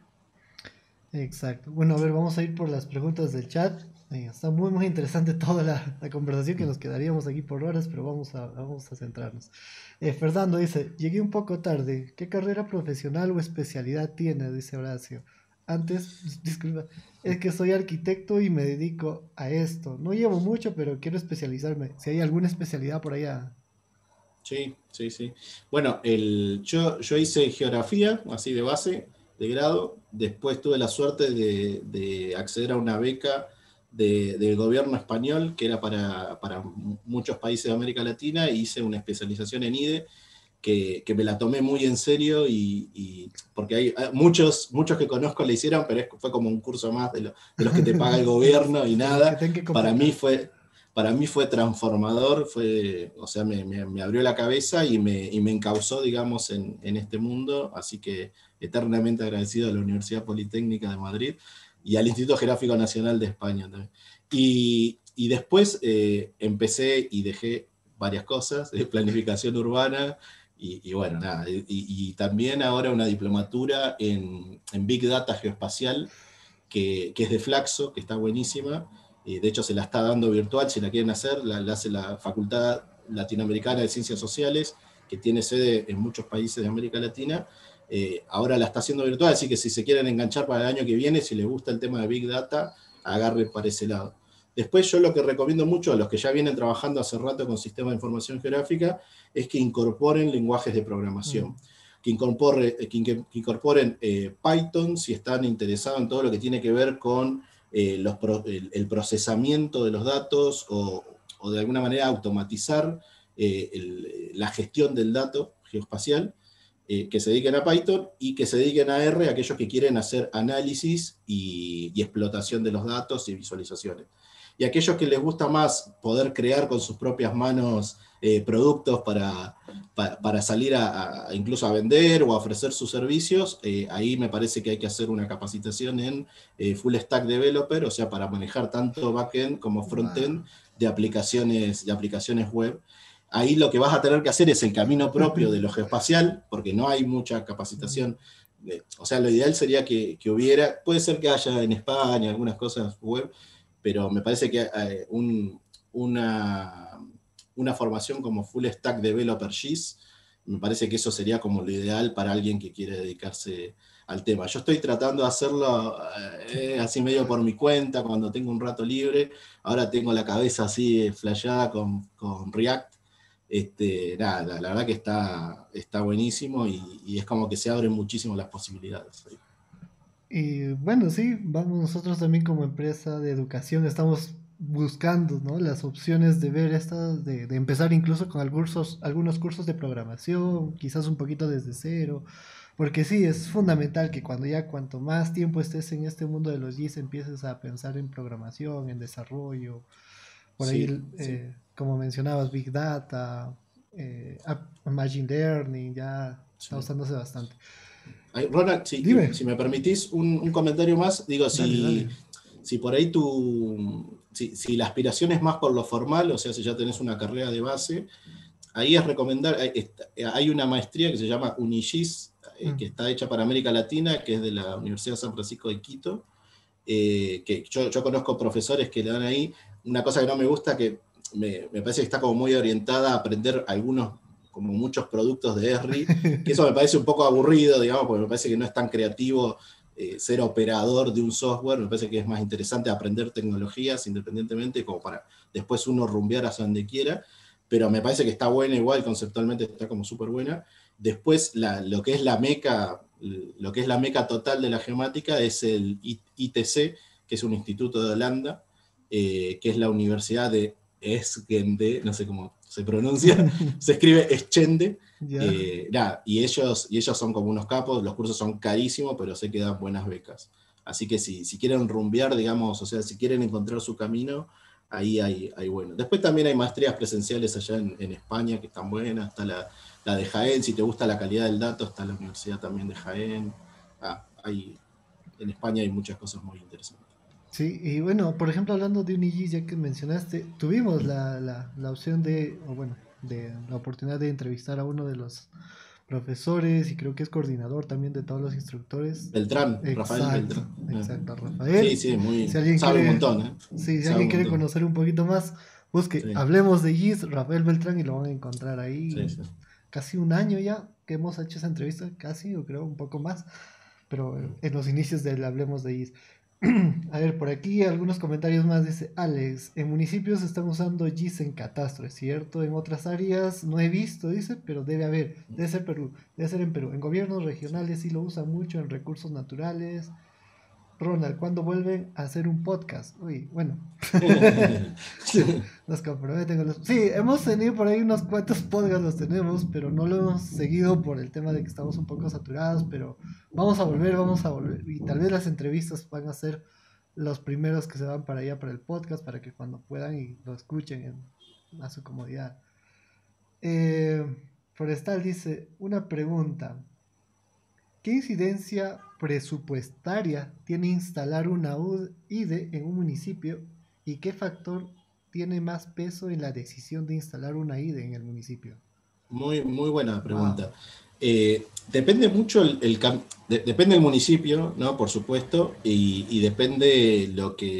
[SPEAKER 1] Exacto. Bueno, a ver, vamos a ir por las preguntas del chat. Está muy, muy interesante toda la conversación que nos quedaríamos aquí por horas, pero vamos a centrarnos. Fernando dice, llegué un poco tarde. ¿Qué carrera profesional o especialidad tiene? Dice Horacio. Antes, disculpa, es que soy arquitecto y me dedico a esto. No llevo mucho, pero quiero especializarme. Si hay alguna especialidad por allá.
[SPEAKER 2] Sí, sí, sí. Bueno, yo hice geografía, así de base, de grado. Después tuve la suerte de acceder a una beca del gobierno español, que era para muchos países de América Latina, e hice una especialización en IDE, que me la tomé muy en serio, porque hay muchos que conozco le hicieron, pero fue como un curso más de los que te paga el gobierno y
[SPEAKER 1] De los que
[SPEAKER 2] nada.
[SPEAKER 1] tengo que
[SPEAKER 2] Para mí
[SPEAKER 1] completar.
[SPEAKER 2] fue, para mí fue transformador, o sea, me abrió la cabeza y me encauzó, digamos, en este mundo, así que eternamente agradecido a la Universidad Politécnica de Madrid y al Instituto Geográfico Nacional de España también. Y después empecé y dejé varias cosas, planificación urbana, y bueno, nada, y también ahora una diplomatura en Big Data Geoespacial, que es de Flaxo, que está buenísima. De hecho, se la está dando virtual, si la quieren hacer, la hace la Facultad Latinoamericana de Ciencias Sociales, que tiene sede en muchos países de América Latina. Ahora la está haciendo virtual, así que si se quieren enganchar para el año que viene, si les gusta el tema de Big Data, agarren para ese lado. Después yo lo que recomiendo mucho a los que ya vienen trabajando hace rato con sistemas de información geográfica es que incorporen lenguajes de
[SPEAKER 1] Mm.
[SPEAKER 2] programación, que incorporen Python si están interesados en todo lo que tiene que ver con el procesamiento de los datos, o de alguna manera automatizar la gestión del dato geoespacial, que se dediquen a Python, y que se dediquen a R aquellos que quieren hacer análisis y explotación de los datos y visualizaciones. Y aquellos que les gusta más poder crear con sus propias manos productos para salir incluso a vender o a ofrecer sus servicios, ahí me parece que hay que hacer una capacitación en Full Stack Developer, o sea, para manejar tanto backend como frontend
[SPEAKER 1] Wow.
[SPEAKER 2] de aplicaciones web. Ahí lo que vas a tener que hacer es el camino propio de lo geoespacial, porque no hay mucha
[SPEAKER 1] Mm.
[SPEAKER 2] capacitación. O sea, lo ideal sería que hubiera, puede ser que haya en España algunas cosas web, pero me parece que una, una formación como Full Stack Developer GIS. Me parece que eso sería como lo ideal para alguien que quiere dedicarse al tema. Yo estoy tratando de hacerlo así medio por mi cuenta, cuando tengo un rato libre. Ahora tengo la cabeza así flasheada con React. Nada, la verdad que está buenísimo y es como que se abren muchísimo las posibilidades.
[SPEAKER 1] Y bueno, sí, vamos nosotros también como empresa de educación, estamos buscando, ¿no? Las opciones de ver estas, de empezar incluso con algunos cursos de programación, quizás un poquito desde cero, porque sí, es fundamental que cuanto más tiempo estés en este mundo de los GIS, empieces a pensar en programación, en desarrollo, por ahí,
[SPEAKER 2] Sí, sí.
[SPEAKER 1] como mencionabas, Big Data, Machine Learning, ya está
[SPEAKER 2] Sí.
[SPEAKER 1] usándose bastante.
[SPEAKER 2] Ay, Ronald,
[SPEAKER 1] Dime,
[SPEAKER 2] si me permitís un comentario más, digo,
[SPEAKER 1] dale, dale.
[SPEAKER 2] si por ahí si la aspiración es más por lo formal, o sea, si ya tenés una carrera de base, ahí es recomendar, hay una maestría que se llama UNIGIS, que
[SPEAKER 1] Mm.
[SPEAKER 2] está hecha para América Latina, que es de la Universidad de San Francisco de Quito, que yo conozco profesores que le dan ahí. Una cosa que no me gusta, que me parece que está como muy orientada a aprender como muchos productos de Esri, que eso me parece un poco aburrido, digamos, porque me parece que no es tan creativo ser operador de un software. Me parece que es más interesante aprender tecnologías independientemente, como para después uno rumbear hacia donde quiera, pero me parece que está buena igual, conceptualmente está como súper buena. Después, lo que es la meca total de la geomática es el ITC, que es un instituto de Holanda, que es la Universidad de Eschende, no sé cómo se pronuncia, se escribe Eschende.
[SPEAKER 1] Ya.
[SPEAKER 2] Y ellos son como unos capos, los cursos son carísimos, pero sé que dan buenas becas. Así que si quieren rumbear, digamos, o sea, si quieren encontrar su camino, ahí hay bueno. Después también hay maestrías presenciales allá en España que están buenas, está la de Jaén, si te gusta la calidad del dato, está la Universidad también de Jaén. En España hay muchas cosas muy interesantes.
[SPEAKER 1] Sí, y bueno, por ejemplo, hablando de Unigis, ya que mencionaste, tuvimos la opción de, o bueno, de la oportunidad de entrevistar a uno de los profesores y creo que es coordinador también de todos los instructores.
[SPEAKER 2] Rafael
[SPEAKER 1] Exacto,
[SPEAKER 2] Beltrán.
[SPEAKER 1] exacto,
[SPEAKER 2] Sí,
[SPEAKER 1] Rafael.
[SPEAKER 2] sí,
[SPEAKER 1] Si
[SPEAKER 2] muy,
[SPEAKER 1] alguien
[SPEAKER 2] sabe un
[SPEAKER 1] quiere,
[SPEAKER 2] montón, ¿eh?
[SPEAKER 1] sí, si
[SPEAKER 2] Sabe
[SPEAKER 1] alguien
[SPEAKER 2] un
[SPEAKER 1] quiere
[SPEAKER 2] montón.
[SPEAKER 1] conocer un poquito más, busque,
[SPEAKER 2] Sí,
[SPEAKER 1] hablemos de GIS, Rafael Beltrán y lo van a encontrar ahí.
[SPEAKER 2] sí, sí.
[SPEAKER 1] Casi un año ya que hemos hecho esa entrevista, casi, o creo un poco más, pero en los inicios del Hablemos de GIS. A ver, por aquí algunos comentarios más. Dice Alex, en municipios están usando GIS en catastro, ¿es cierto? En otras áreas no he visto, dice, pero debe haber. Debe ser Perú, debe ser en Perú. En gobiernos regionales sí lo usan mucho, en recursos naturales. Ronald, ¿cuándo vuelven a hacer un podcast? Uy, bueno. Nos comprometen con los... Sí, hemos tenido por ahí unos cuantos podcasts, los tenemos, pero no lo hemos seguido por el tema de que estamos un poco saturados, pero vamos a volver. Y tal vez las entrevistas van a ser los primeros que se van para allá, para el podcast, para que cuando puedan y lo escuchen a su comodidad. Eh, Forestal dice, una pregunta. ¿Qué incidencia presupuestaria tiene instalar una IDE en un municipio y qué factor tiene más peso en la decisión de instalar una IDE en el municipio?
[SPEAKER 2] Muy, muy buena
[SPEAKER 1] Wow.
[SPEAKER 2] pregunta. Depende mucho depende del municipio, ¿no? Por supuesto, y depende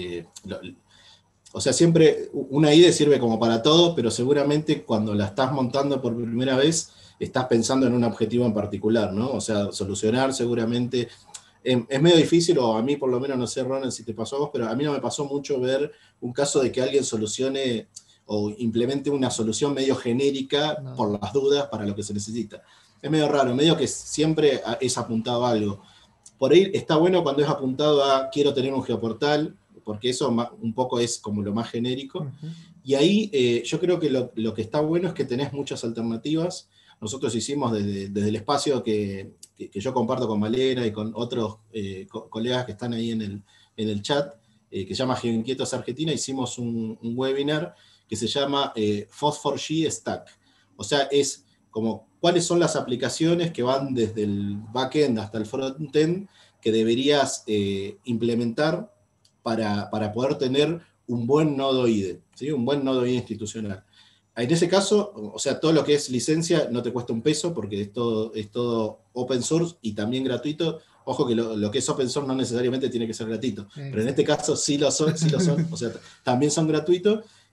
[SPEAKER 2] o sea, siempre una IDE sirve como para todo, pero seguramente cuando la estás montando por primera vez, estás pensando en un objetivo en particular, ¿no? O sea, solucionar seguramente. Es medio difícil, o a mí por lo menos, no sé, Ronan, si te pasó a vos, pero a mí no me pasó mucho ver un caso de que alguien solucione o implemente una solución medio genérica
[SPEAKER 1] No.
[SPEAKER 2] por las dudas para lo que se necesita. Es medio raro, medio que siempre es apuntado a algo. Por ahí está bueno cuando es apuntado a quiero tener un geoportal, porque eso un poco es como lo más genérico.
[SPEAKER 1] Ujú.
[SPEAKER 2] Y ahí yo creo que lo que está bueno es que tenés muchas alternativas. Nosotros hicimos desde el espacio que yo comparto con Malena y con otros colegas que están ahí en el chat, que se llama GeoInquietos Argentina, hicimos un webinar que se llama Phosphor-G Stack. O sea, es como cuáles son las aplicaciones que van desde el backend hasta el frontend que deberías implementar para poder tener un buen nodo IDE, ¿sí? Un buen nodo IDE institucional. En ese caso, o sea, todo lo que es licencia no te cuesta un peso porque es todo open source y también gratuito. Ojo que lo que es open source no necesariamente tiene que ser gratuito, pero en este
[SPEAKER 1] Exacto.
[SPEAKER 2] caso sí lo son, o sea, también son gratuitos.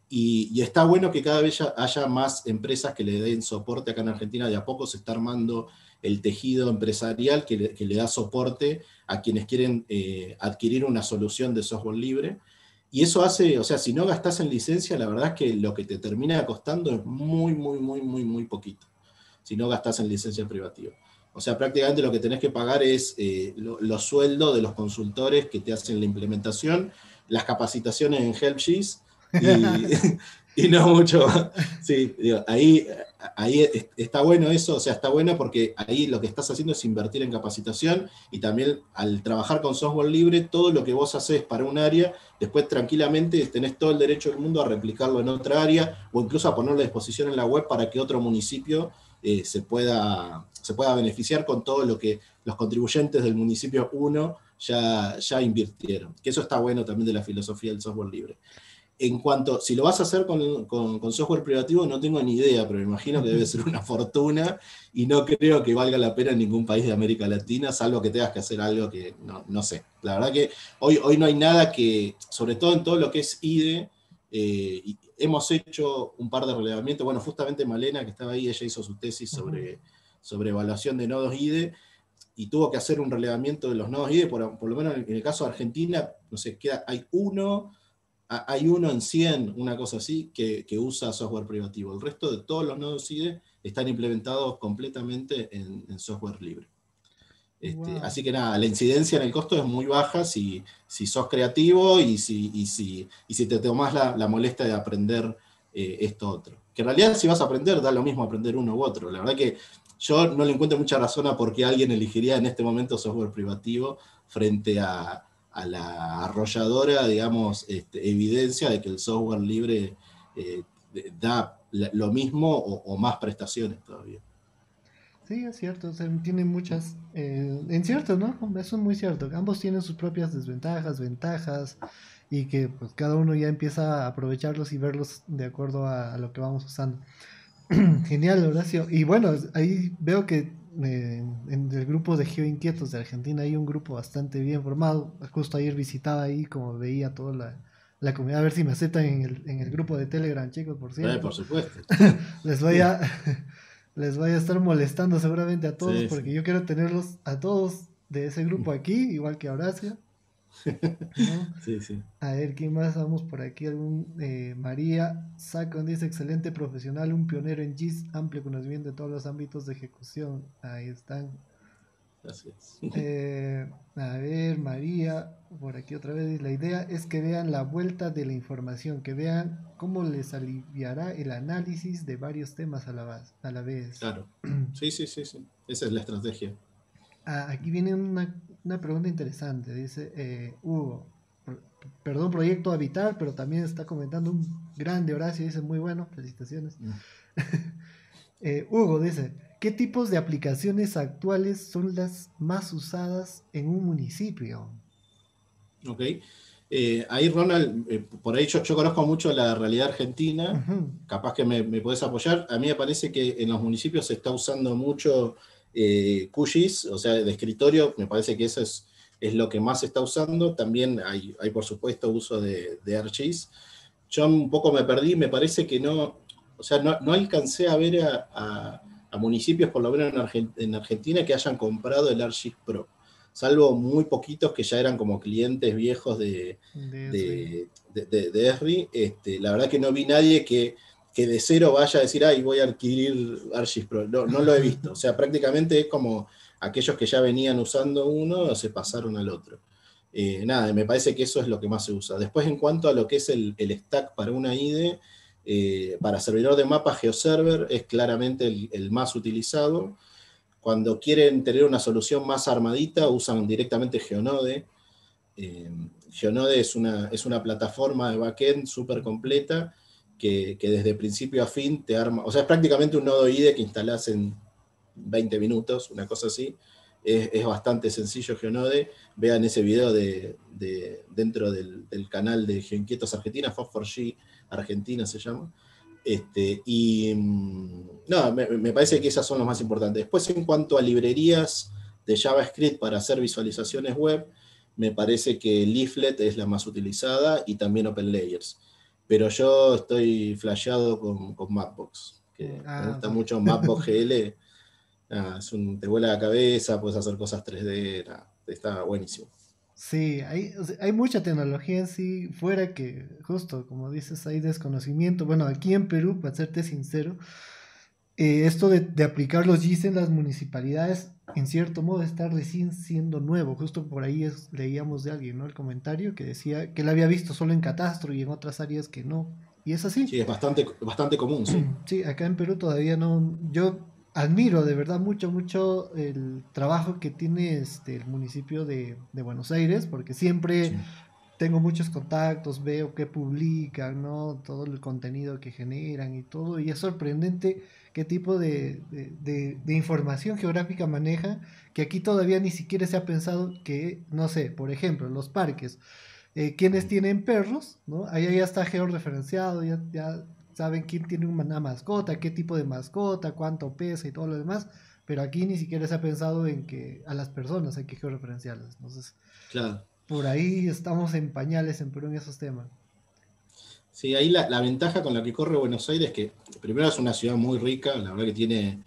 [SPEAKER 2] Y está bueno que cada vez haya más empresas que le den soporte acá en Argentina. De a poco se está armando el tejido empresarial que le da soporte a quienes quieren adquirir una solución de software libre. Y eso hace, o sea, si no gastas en licencia, la verdad es que lo que te termina costando es muy, muy, muy, muy, muy poquito. Si no gastas en licencia privativa. O sea, prácticamente lo que tenés que pagar es los sueldos de los consultores que te hacen la implementación, las capacitaciones en HelpSys y, y no mucho más. Sí, digo, ahí está bueno eso, o sea, está bueno porque ahí lo que estás haciendo es invertir en capacitación y también al trabajar con software libre, todo lo que vos haces para un área, después tranquilamente tenés todo el derecho del mundo a replicarlo en otra área o incluso a ponerlo a disposición en la web para que otro municipio se pueda beneficiar con todo lo que los contribuyentes del municipio 1 ya invirtieron. Que eso está bueno también de la filosofía del software libre. En cuanto, si lo vas a hacer con software privativo, no tengo ni idea, pero me imagino que debe ser una fortuna y no creo que valga la pena en ningún país de América Latina, salvo que tengas que hacer algo que no sé. La verdad que hoy no hay nada que, sobre todo en todo lo que es IDE, hemos hecho un par de relevamientos. Bueno, justamente Malena, que estaba ahí, ella hizo su tesis sobre evaluación de nodos IDE y tuvo que hacer un relevamiento de los nodos IDE, por lo menos en el caso de Argentina, no sé, hay uno en 100, una cosa así, que usa software privativo. El resto de todos los nodos IDE están implementados completamente en software libre.
[SPEAKER 1] Wow.
[SPEAKER 2] Así que nada, la incidencia en el costo es muy baja si sos creativo y si te tomás la molestia de aprender esto otro. Que en realidad si vas a aprender, da lo mismo aprender uno u otro. La verdad que yo no le encuentro mucha razón a por qué alguien elegiría en este momento software privativo frente a la arrolladora, digamos, evidencia de que el software libre eh, da lo mismo o más prestaciones todavía.
[SPEAKER 1] Sí, es cierto, o sea, tiene muchas, en cierto, ¿no? Eso es muy cierto. Ambos tienen sus propias desventajas, ventajas, y que pues cada uno ya empieza a aprovecharlos y verlos de acuerdo a lo que vamos usando. Genial, Horacio. Y bueno, ahí veo que en el grupo de Geoinquietos de Argentina hay un grupo bastante bien formado. Justo ayer visitaba ahí, como veía toda la comunidad, a ver si me aceptan en el grupo de Telegram, chicos, por
[SPEAKER 2] Por
[SPEAKER 1] cierto.
[SPEAKER 2] supuesto.
[SPEAKER 1] Les voy a, les voy a estar molestando seguramente a todos
[SPEAKER 2] Sí, sí.
[SPEAKER 1] porque yo quiero tenerlos a todos de ese grupo aquí, igual que a Horacio, ¿no?
[SPEAKER 2] Sí, sí.
[SPEAKER 1] A ver, ¿quién más? Vamos por aquí. María Sacon dice, excelente profesional, un pionero en GIS, amplio conocimiento de todos los ámbitos de ejecución. Ahí están.
[SPEAKER 2] Así es.
[SPEAKER 1] A ver, María, por aquí otra vez. La idea es que vean la vuelta de la información, que vean cómo les aliviará el análisis de varios temas a la vez.
[SPEAKER 2] Claro. Sí, sí, sí, sí. Esa es la estrategia.
[SPEAKER 1] Aquí viene una pregunta interesante. Dice Hugo, pr- perdón, proyecto Habitar, pero también está comentando un grande Horacio. Dice muy bueno, felicitaciones. Hugo dice, ¿qué tipos de aplicaciones actuales son las más usadas en un municipio?
[SPEAKER 2] Ok. Ahí, Ronald, por ahí yo conozco mucho la realidad argentina,
[SPEAKER 1] Ujú.
[SPEAKER 2] capaz que me podés apoyar. A mí me parece que en los municipios se está usando mucho QGIS, o sea, de escritorio, me parece que eso es lo que más se está usando. También hay por supuesto, uso de ArcGIS. Yo un poco me perdí, me parece que no, o sea, no alcancé a ver a municipios, por lo menos en Argentina, que hayan comprado el ArcGIS Pro, salvo muy poquitos que ya eran como clientes viejos
[SPEAKER 1] De Esri.
[SPEAKER 2] de Esri. La verdad que no vi nadie que de cero vaya a decir, ay, voy a adquirir ArcGIS Pro. No lo he visto. O sea, prácticamente es como aquellos que ya venían usando uno se pasaron al otro. Nada, me parece que eso es lo que más se usa. Después, en cuanto a lo que es el stack para una IDE, para servidor de mapa, GeoServer es claramente el más utilizado. Cuando quieren tener una solución más armadita, usan directamente GeoNode. GeoNode es una plataforma de backend súper completa que desde principio a fin te arma, o sea, es prácticamente un nodo IDE que instalás en 20 minutos, una cosa así. Es bastante sencillo GeoNode. Vean ese video dentro del canal de GeoInquietos Argentina, Fog4G Argentina se llama. No, me parece que esas son las más importantes. Después, en cuanto a librerías de JavaScript para hacer visualizaciones web, me parece que Leaflet es la más utilizada y también OpenLayers. pero yo estoy flasheado con Mapbox, que me
[SPEAKER 1] Ah,
[SPEAKER 2] gusta
[SPEAKER 1] vale.
[SPEAKER 2] mucho Mapbox GL. Te vuela la cabeza, puedes hacer cosas 3D, está buenísimo.
[SPEAKER 1] Sí, o sea, hay mucha tecnología en sí, fuera que, justo como dices, hay desconocimiento. Bueno, aquí en Perú, para serte sincero, esto de aplicar los GIS en las municipalidades, en cierto modo, está recién siendo nuevo. Justo por ahí leíamos de alguien, ¿no? El comentario que decía que él había visto solo en catastro y en otras áreas que no. Y es así.
[SPEAKER 2] Sí, es bastante común, sí.
[SPEAKER 1] Sí, acá en Perú todavía no. Yo admiro de verdad mucho, mucho el trabajo que tiene el municipio de Buenos Aires, porque siempre
[SPEAKER 2] Sí,
[SPEAKER 1] tengo muchos contactos, veo qué publican, ¿no? Todo el contenido que generan y todo, y es sorprendente qué tipo de información geográfica maneja, que aquí todavía ni siquiera se ha pensado que, no sé, por ejemplo, los parques, quienes tienen perros, ¿no? Ahí ya está georreferenciado, ya saben quién tiene una mascota, qué tipo de mascota, cuánto pesa y todo lo demás, pero aquí ni siquiera se ha pensado en que a las personas hay que georreferenciarlas. Entonces,
[SPEAKER 2] claro.
[SPEAKER 1] por ahí estamos en pañales en Perú en esos temas.
[SPEAKER 2] Sí, ahí la ventaja con la que corre Buenos Aires es que primero es una ciudad muy rica, la verdad que tiene,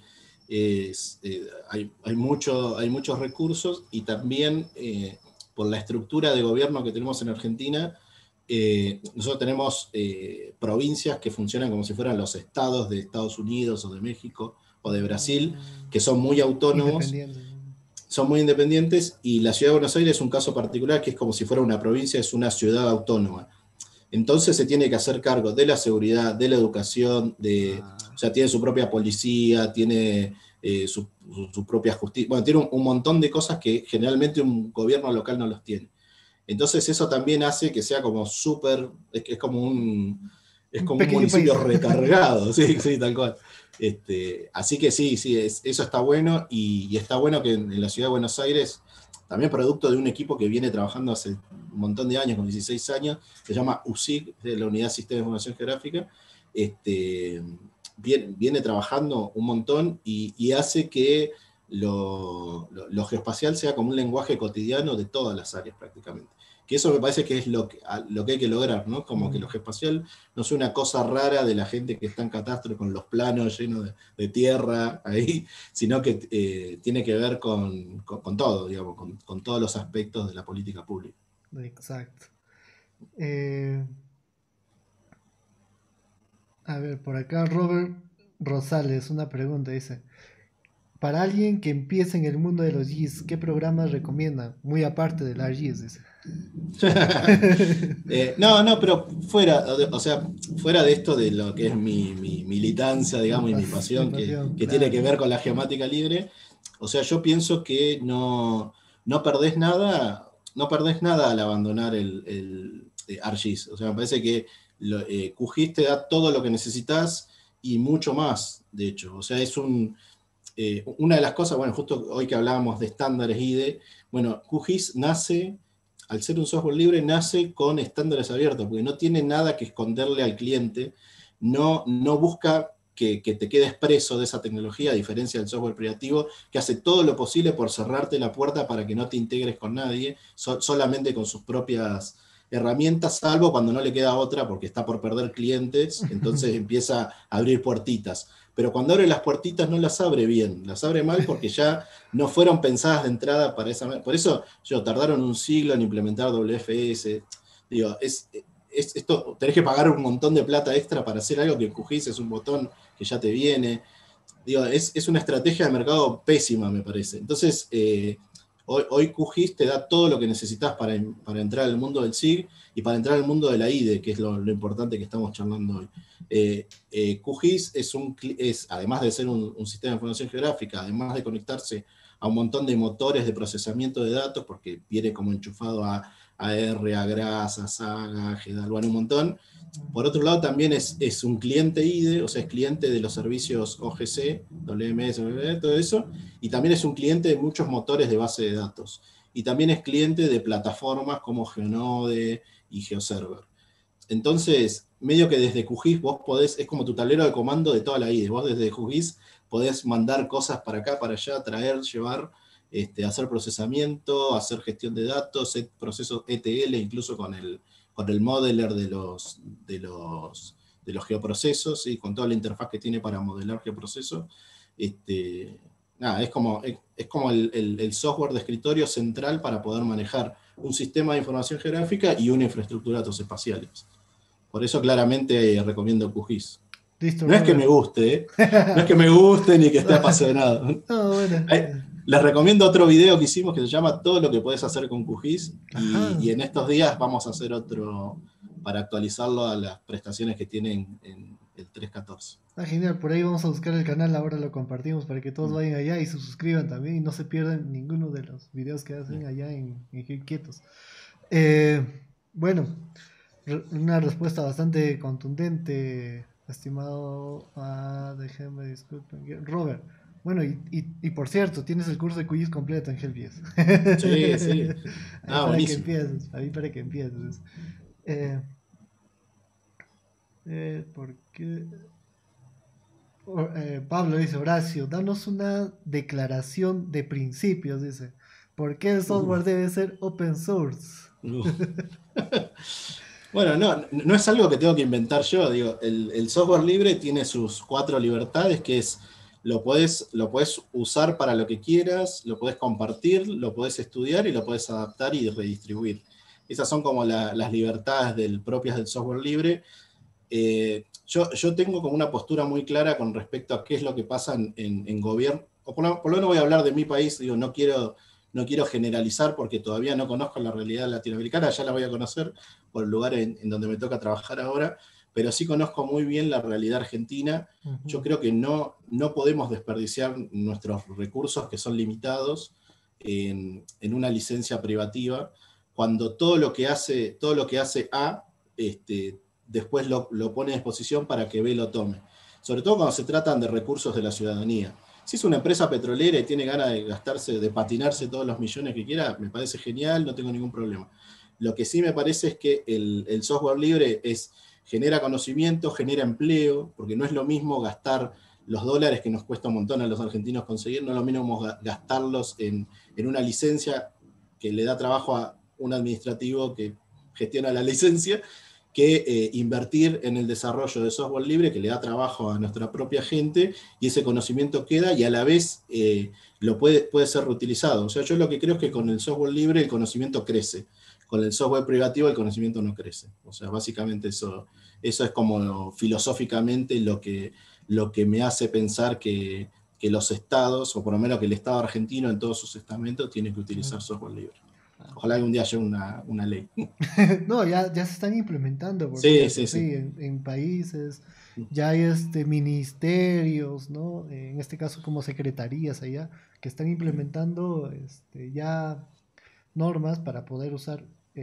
[SPEAKER 2] hay muchos recursos y también por la estructura de gobierno que tenemos en Argentina, nosotros tenemos provincias que funcionan como si fueran los estados de Estados Unidos o de México o de Brasil,
[SPEAKER 1] Mm,
[SPEAKER 2] que son muy autónomos,
[SPEAKER 1] independientes, ¿no?
[SPEAKER 2] son muy independientes, y la ciudad de Buenos Aires es un caso particular que es como si fuera una provincia, es una ciudad autónoma. Entonces se tiene que hacer cargo de la seguridad, de la educación,
[SPEAKER 1] Ah,
[SPEAKER 2] o sea, tiene su propia policía, tiene su propia justicia, bueno, tiene un montón de cosas que generalmente un gobierno local no los tiene. Entonces eso también hace que sea como súper, es
[SPEAKER 1] un
[SPEAKER 2] como un
[SPEAKER 1] pequeño país.
[SPEAKER 2] municipio recargado, sí, sí, tal cual. Así que sí, sí, eso está bueno, y está bueno que en la ciudad de Buenos Aires, también producto de un equipo que viene trabajando hace un montón de años, con 16 años, se llama USIG, de la Unidad de Sistema de Información Geográfica, este, viene trabajando un montón y hace que lo geoespacial sea como un lenguaje cotidiano de todas las áreas prácticamente. Que eso me parece que es lo que hay que lograr, ¿no? Como que lo
[SPEAKER 1] Mm,
[SPEAKER 2] geoespacial no sea una cosa rara de la gente que está en catastro con los planos llenos de tierra ahí, sino que tiene que ver con todo, digamos, con todos los aspectos de la política pública.
[SPEAKER 1] exacto. Eh, a ver, por acá Robert Rosales, una pregunta, dice, para alguien que empiece en el mundo de los GIS, ¿qué programas recomienda? Muy aparte del ArcGIS, dice.
[SPEAKER 2] No, no, pero fuera, o sea, fuera de esto de lo que es mi militancia, digamos, y mi
[SPEAKER 1] Mi
[SPEAKER 2] pasión,
[SPEAKER 1] pasión,
[SPEAKER 2] que tiene que
[SPEAKER 1] claro.
[SPEAKER 2] ver con la geomática libre, o sea, yo pienso que no perdés nada, no perdés nada al abandonar el ArcGIS. O sea, me parece que QGIS te da todo lo que necesitas y mucho más, de hecho. O sea, una de las cosas, bueno, justo hoy que hablábamos de estándares IDE, bueno, QGIS nace, al ser un software libre, nace con estándares abiertos, porque no tiene nada que esconderle al cliente, no busca que te quedes preso de esa tecnología, a diferencia del software privativo, que hace todo lo posible por cerrarte la puerta para que no te integres con nadie, solamente con sus propias herramientas, salvo cuando no le queda otra porque está por perder clientes, entonces empieza a abrir puertitas. Pero cuando abre las puertitas no las abre bien, las abre mal porque ya no fueron pensadas de entrada para esa. Por eso tardaron un siglo en implementar WFS. Digo, esto, tenés que pagar un montón de plata extra para hacer algo que en QGIS es un botón que ya te viene. Digo, es una estrategia de mercado pésima, me parece. Entonces, hoy QGIS te da todo lo que necesitas para entrar al mundo del SIG y para entrar al mundo de la IDE, que es lo importante que estamos charlando hoy. QGIS además de ser un sistema de información geográfica, además de conectarse a un montón de motores de procesamiento de datos, porque viene como enchufado a R, a GRAS, a Saga, a GEDAL, bueno, un montón. Por otro lado, también es un cliente IDE, o sea, es cliente de los servicios OGC, WMS, todo eso, y también es un cliente de muchos motores de base de datos. Y también es cliente de plataformas como Geonode y GeoServer. Entonces, medio que desde QGIS vos podés, es como tu tablero de comando de toda la IDE. Vos desde QGIS podés mandar cosas para acá, para allá, traer, llevar, hacer procesamiento, hacer gestión de datos, procesos ETL, incluso con con el modeler de los geoprocesos, ¿sí? Con toda la interfaz que tiene para modelar geoprocesos. Nada, es como el software de escritorio central para poder manejar un sistema de información geográfica y una infraestructura de datos espaciales. Por eso claramente recomiendo QGIS.
[SPEAKER 1] Listo,
[SPEAKER 2] No es que me
[SPEAKER 1] Robert.
[SPEAKER 2] guste, no es que me guste ni que esté apasionado.
[SPEAKER 1] No, bueno.
[SPEAKER 2] Les recomiendo otro video que hicimos que se llama Todo lo que puedes hacer con QGIS y
[SPEAKER 1] Ajá.
[SPEAKER 2] en estos días vamos a hacer otro para actualizarlo a las prestaciones que tienen en el 3.14.
[SPEAKER 1] Ah, genial, por ahí vamos a buscar el canal, ahora lo compartimos para que todos vayan allá y se suscriban también y no se pierdan ninguno de los videos que hacen allá en Hey Quietos. Eh, bueno, una respuesta bastante contundente, estimado. Déjeme, disculpen. Robert. Bueno, y por cierto, tienes el curso de quiz completo en Helvies.
[SPEAKER 2] Sí, sí.
[SPEAKER 1] Ahí
[SPEAKER 2] Ah,
[SPEAKER 1] para que
[SPEAKER 2] buenísimo.
[SPEAKER 1] empieces, ahí para que empieces. Eh, ¿Por qué? Pablo dice, Horacio, danos una declaración de principios, dice. ¿Por qué el software debe ser open source?
[SPEAKER 2] Uf. Bueno, no es algo que tengo que inventar yo, digo, el software libre tiene sus 4 libertades, que es, lo puedes usar para lo que quieras, lo puedes compartir, lo puedes estudiar y lo puedes adaptar y redistribuir. Esas son como las libertades propias del software libre. Yo tengo como una postura muy clara con respecto a qué es lo que pasa en gobierno, o por lo menos voy a hablar de mi país, digo, no quiero generalizar porque todavía no conozco la realidad latinoamericana, ya la voy a conocer por el lugar en donde me toca trabajar ahora, pero sí conozco muy bien la realidad argentina. Yo
[SPEAKER 1] Ujú.
[SPEAKER 2] creo que no podemos desperdiciar nuestros recursos que son limitados en una licencia privativa, cuando todo lo que hace A, después lo pone a disposición para que B lo tome. Sobre todo cuando se tratan de recursos de la ciudadanía. Si es una empresa petrolera y tiene ganas de patinarse todos los millones que quiera, me parece genial, no tengo ningún problema. Lo que sí me parece es que el software libre genera conocimiento, genera empleo, porque no es lo mismo gastar los dólares que nos cuesta un montón a los argentinos conseguir, no es lo mismo gastarlos en una licencia que le da trabajo a un administrativo que gestiona la licencia, que invertir en el desarrollo de software libre que le da trabajo a nuestra propia gente y ese conocimiento queda y a la vez puede ser reutilizado. O sea, yo lo que creo es que con el software libre el conocimiento crece, con el software privativo el conocimiento no crece. O sea, básicamente eso es como filosóficamente lo que me hace pensar que los estados, o por lo menos que el Estado argentino en todos sus estamentos, tiene que utilizar software libre.
[SPEAKER 1] Ah,
[SPEAKER 2] Ojalá algún día haya una ley.
[SPEAKER 1] no, ya se están implementando, por
[SPEAKER 2] Sí,
[SPEAKER 1] cierto,
[SPEAKER 2] sí, sí.
[SPEAKER 1] sí, en países, ya hay ministerios, ¿no? En este caso como secretarías allá, que están implementando ya normas para poder usar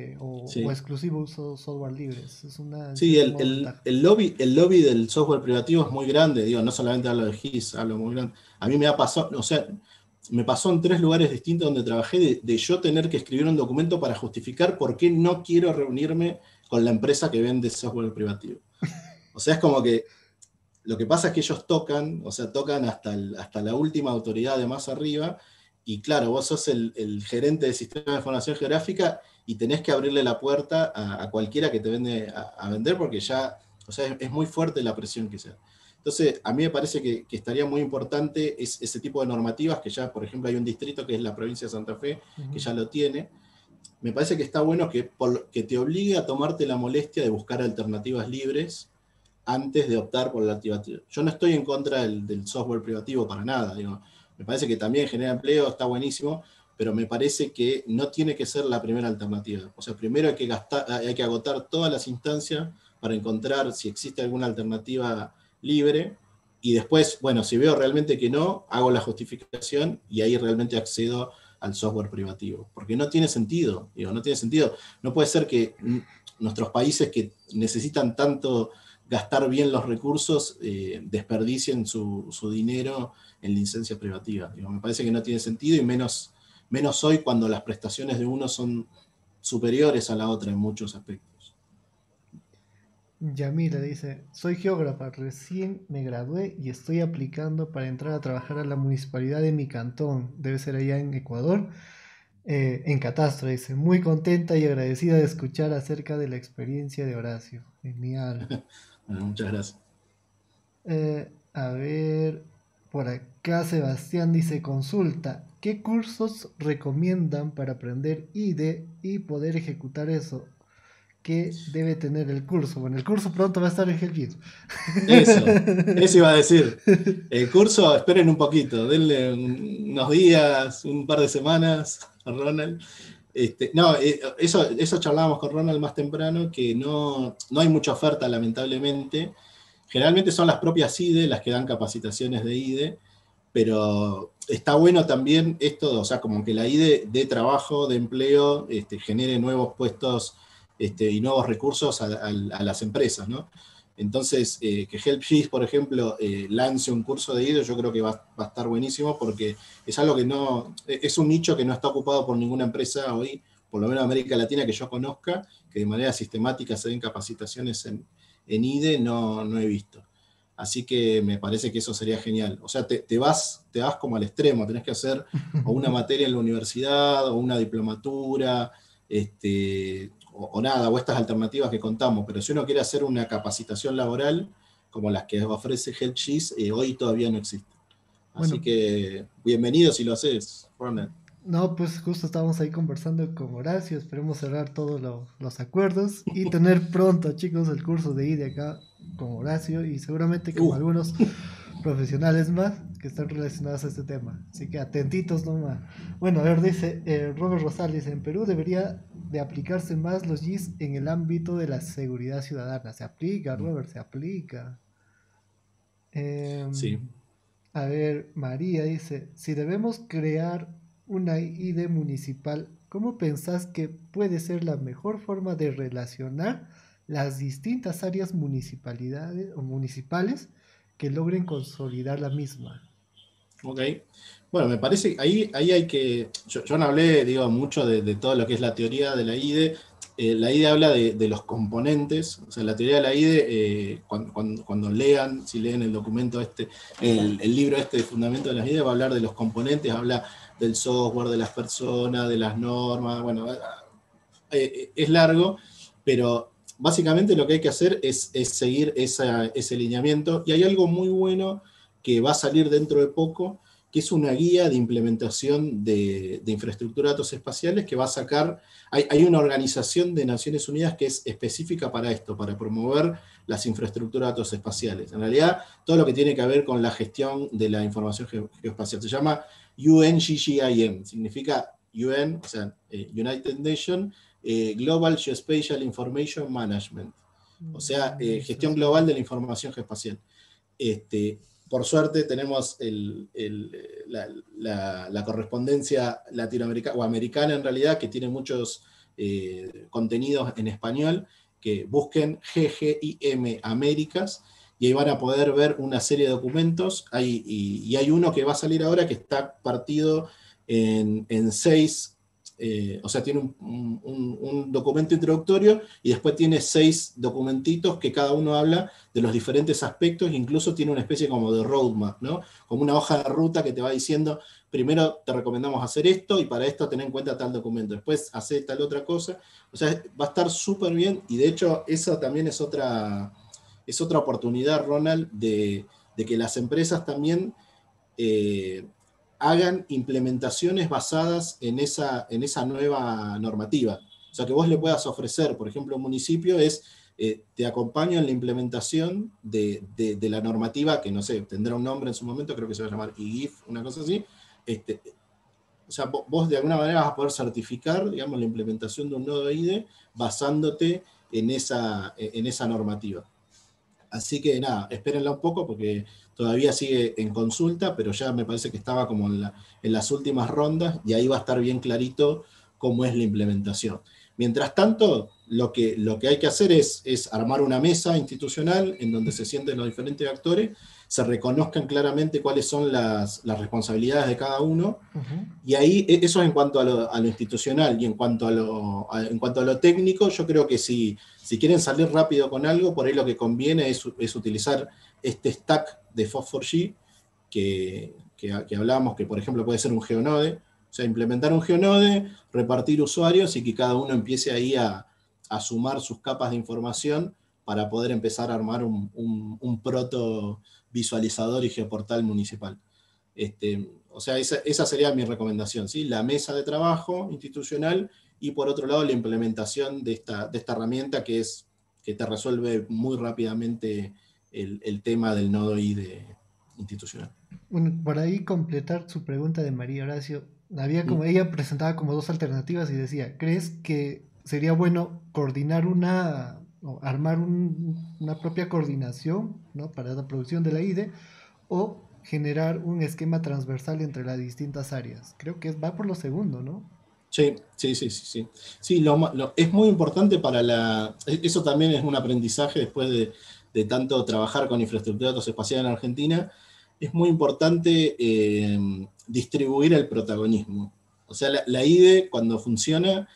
[SPEAKER 1] o
[SPEAKER 2] Sí.
[SPEAKER 1] exclusivo uso software libre. Es una, en
[SPEAKER 2] Sí,
[SPEAKER 1] cierto
[SPEAKER 2] el,
[SPEAKER 1] modo,
[SPEAKER 2] el-
[SPEAKER 1] ventaja.
[SPEAKER 2] el lobby, el lobby del software privativo es muy grande, digo, no solamente hablo de GIS, hablo muy grande. A mí me ha pasado, o sea, me pasó en 3 lugares distintos donde trabajé de yo tener que escribir un documento para justificar por qué no quiero reunirme con la empresa que vende software privativo. O sea, es como que lo que pasa es que ellos tocan, o sea, tocan hasta la última autoridad de más arriba, y claro, vos sos el gerente del sistema de información geográfica y tenés que abrirle la puerta a cualquiera que te vende a vender, porque ya, o sea, es muy fuerte la presión que se da. Entonces, a mí me parece que estaría muy importante ese tipo de normativas, que ya, por ejemplo, hay un distrito que es la provincia de Santa Fe, que
[SPEAKER 1] Ujú.
[SPEAKER 2] ya lo tiene. Me parece que está bueno que te obligue a tomarte la molestia de buscar alternativas libres antes de optar por la activación. Yo no estoy en contra del software privativo para nada, digo, me parece que también genera empleo, está buenísimo, pero me parece que no tiene que ser la primera alternativa. O sea, primero hay que agotar todas las instancias para encontrar si existe alguna alternativa libre, y después, bueno, si veo realmente que no, hago la justificación y ahí realmente accedo al software privativo, porque no tiene sentido, digo, no tiene sentido. No puede ser que nuestros países que necesitan tanto gastar bien los recursos, desperdicien su dinero en licencia privativa. Digo, me parece que no tiene sentido, y menos hoy cuando las prestaciones de uno son superiores a la otra en muchos aspectos.
[SPEAKER 1] Yamila dice, soy geógrafa, recién me gradué y estoy aplicando para entrar a trabajar a la municipalidad de mi cantón. Debe ser allá en Ecuador. En Catastro, dice, muy contenta y agradecida de escuchar acerca de la experiencia de Horacio. Genial.
[SPEAKER 2] Bueno, muchas gracias.
[SPEAKER 1] A ver, por acá Sebastián dice, consulta, ¿qué cursos recomiendan para aprender IDE y poder ejecutar eso? ¿Qué debe tener el curso? Bueno, el curso pronto va a estar en Hellgate.
[SPEAKER 2] Eso iba a decir. El curso, esperen un poquito, denle unos días, un par de semanas a Ronald. No, eso charlábamos con Ronald más temprano, que no hay mucha oferta, lamentablemente. Generalmente son las propias IDE las que dan capacitaciones de IDE, pero está bueno también esto, o sea, como que la IDE de trabajo, de empleo, genere nuevos puestos y nuevos recursos a las empresas, ¿no? Entonces, que HelpGIS, por ejemplo, lance un curso de IDE, yo creo que va a estar buenísimo porque es algo que es un nicho que no está ocupado por ninguna empresa hoy, por lo menos en América Latina que yo conozca, que de manera sistemática se den capacitaciones en IDE, no he visto. Así que me parece que eso sería genial. O sea, te vas como al extremo, tenés que hacer o una materia en la universidad, o una diplomatura, o nada, o estas alternativas que contamos. Pero si uno quiere hacer una capacitación laboral, como las que ofrece HealthSheets, hoy todavía no existe. Así
[SPEAKER 1] Bueno,
[SPEAKER 2] que bienvenido si lo haces, Ronald.
[SPEAKER 1] no, pues justo estábamos ahí conversando con Horacio, esperemos cerrar todos los acuerdos y tener pronto, chicos, el curso de IDE acá con Horacio y seguramente con
[SPEAKER 2] Uh,
[SPEAKER 1] algunos profesionales más que están relacionados a este tema. Así que atentitos nomás. Bueno, a ver, dice Robert Rosales, en Perú debería de aplicarse más los GIS en el ámbito de la seguridad ciudadana. Se aplica, Robert, se aplica.
[SPEAKER 2] sí.
[SPEAKER 1] Em, a ver, María dice, si debemos crear una ID municipal, ¿cómo pensás que puede ser la mejor forma de relacionar las distintas áreas municipalidades o municipales que logren consolidar la misma?
[SPEAKER 2] Ok. Bueno, me parece, ahí hay que, yo no hablé, digo, mucho de todo lo que es la teoría de la IDE. La IDE habla de los componentes, o sea, la teoría de la IDE, cuando lean, si leen el documento el libro de Fundamento de las IDE, va a hablar de los componentes, habla del software, de las personas, de las normas, bueno, es largo, pero básicamente lo que hay que hacer es seguir ese lineamiento, y hay algo muy bueno que va a salir dentro de poco, que es una guía de implementación de infraestructura de datos espaciales que va a sacar, hay una organización de Naciones Unidas que es específica para esto, para promover las infraestructuras de datos espaciales. En realidad, todo lo que tiene que ver con la gestión de la información geoespacial se llama UNGGIM, significa UN, o sea, United Nations Global Geospatial Information Management, o sea, gestión global de la información geoespacial. Por suerte tenemos la correspondencia latinoamericana o americana en realidad, que tiene muchos contenidos en español, que busquen GGIM Américas, y ahí van a poder ver una serie de documentos. Y hay uno que va a salir ahora que está partido en seis, o sea, tiene un documento introductorio y después tiene 6 documentitos que cada uno habla de los diferentes aspectos, incluso tiene una especie como de roadmap, ¿no? Como una hoja de ruta que te va diciendo, primero te recomendamos hacer esto y para esto ten en cuenta tal documento, después hacer tal otra cosa. O sea, va a estar súper bien, y de hecho esa también es otra oportunidad, Ronald, de que las empresas también hagan implementaciones basadas en esa nueva normativa. O sea, que vos le puedas ofrecer, por ejemplo, a un municipio te acompaño en la implementación de la normativa, que no sé, tendrá un nombre en su momento, creo que se va a llamar IGIF, una cosa así. O sea, vos de alguna manera vas a poder certificar, digamos, la implementación de un nodo IDE basándote en esa normativa. Así que nada, espérenla un poco porque todavía sigue en consulta, pero ya me parece que estaba como en las últimas rondas, y ahí va a estar bien clarito cómo es la implementación. Mientras tanto, lo que hay que hacer es armar una mesa institucional en donde se sienten los diferentes actores, se reconozcan claramente cuáles son las responsabilidades de cada uno,
[SPEAKER 1] Ujú.
[SPEAKER 2] y ahí, eso en cuanto a lo institucional. Y en cuanto en cuanto a lo técnico, yo creo que si quieren salir rápido con algo, por ahí lo que conviene es utilizar este stack de Phosphor G que hablábamos, que por ejemplo puede ser un GeoNode. O sea, implementar un GeoNode, repartir usuarios y que cada uno empiece ahí a sumar sus capas de información para poder empezar a armar un proto visualizador y geoportal municipal. O sea, esa sería mi recomendación, ¿sí? La mesa de trabajo institucional y por otro lado la implementación de esta herramienta que te resuelve muy rápidamente el tema del nodo ID institucional.
[SPEAKER 1] Bueno, por ahí completar su pregunta de María Horacio, había
[SPEAKER 2] Mm.
[SPEAKER 1] como ella presentaba como dos alternativas y decía, ¿crees que sería bueno coordinar una o armar una propia coordinación, ¿no? Para la producción de la IDE o generar un esquema transversal entre las distintas áreas? Creo que va por lo segundo, ¿no?
[SPEAKER 2] Sí, sí, sí, sí, sí. Sí, es muy importante para eso también es un aprendizaje después de tanto trabajar con infraestructura de datos espacial en Argentina. Es muy importante distribuir el protagonismo. O sea, la IDE cuando funciona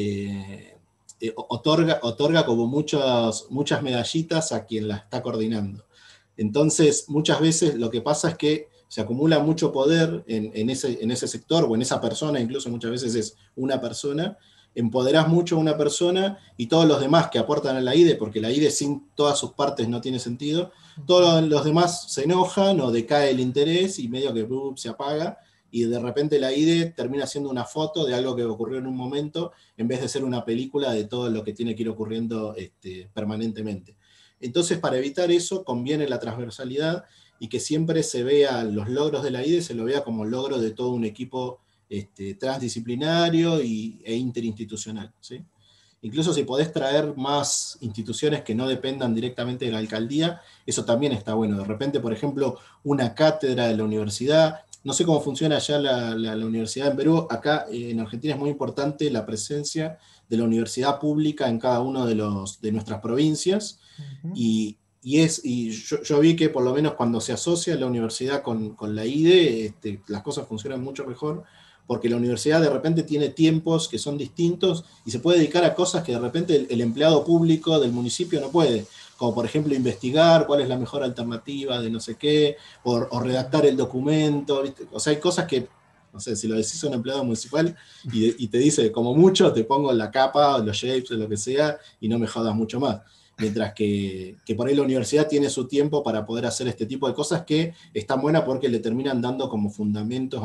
[SPEAKER 2] otorga como muchas medallitas a quien la está coordinando. Entonces, muchas veces lo que pasa es que se acumula mucho poder en ese sector o en esa persona, incluso muchas veces es una persona, empoderás mucho a una persona y todos los demás que aportan a la IDE, porque la IDE sin todas sus partes no tiene sentido, todos los demás se enojan o decae el interés y medio que se apaga y de repente la IDE termina siendo una foto de algo que ocurrió en un momento en vez de ser una película de todo lo que tiene que ir ocurriendo permanentemente. Entonces, para evitar eso, conviene la transversalidad y que siempre se vea los logros de la IDE, se lo vea como logro de todo un equipo transdisciplinario e interinstitucional, ¿sí? Incluso si podés traer más instituciones que no dependan directamente de la alcaldía, eso también está bueno. De repente, por ejemplo, una cátedra de la universidad, no sé cómo funciona allá la universidad en Perú, acá en Argentina es muy importante la presencia de la universidad pública en cada uno de nuestras provincias,
[SPEAKER 1] Ujú.
[SPEAKER 2] y yo vi que por lo menos cuando se asocia la universidad con la IDE, las cosas funcionan mucho mejor, porque la universidad de repente tiene tiempos que son distintos y se puede dedicar a cosas que de repente el empleado público del municipio no puede, como por ejemplo investigar cuál es la mejor alternativa de no sé qué, o redactar el documento, ¿viste? O sea, hay cosas que, no sé, si lo decís a un empleado municipal y te dice, como mucho, te pongo la capa, los shapes, lo que sea, y no me jodas mucho más. Mientras que por ahí la universidad tiene su tiempo para poder hacer este tipo de cosas que están buenas porque le terminan dando como fundamentos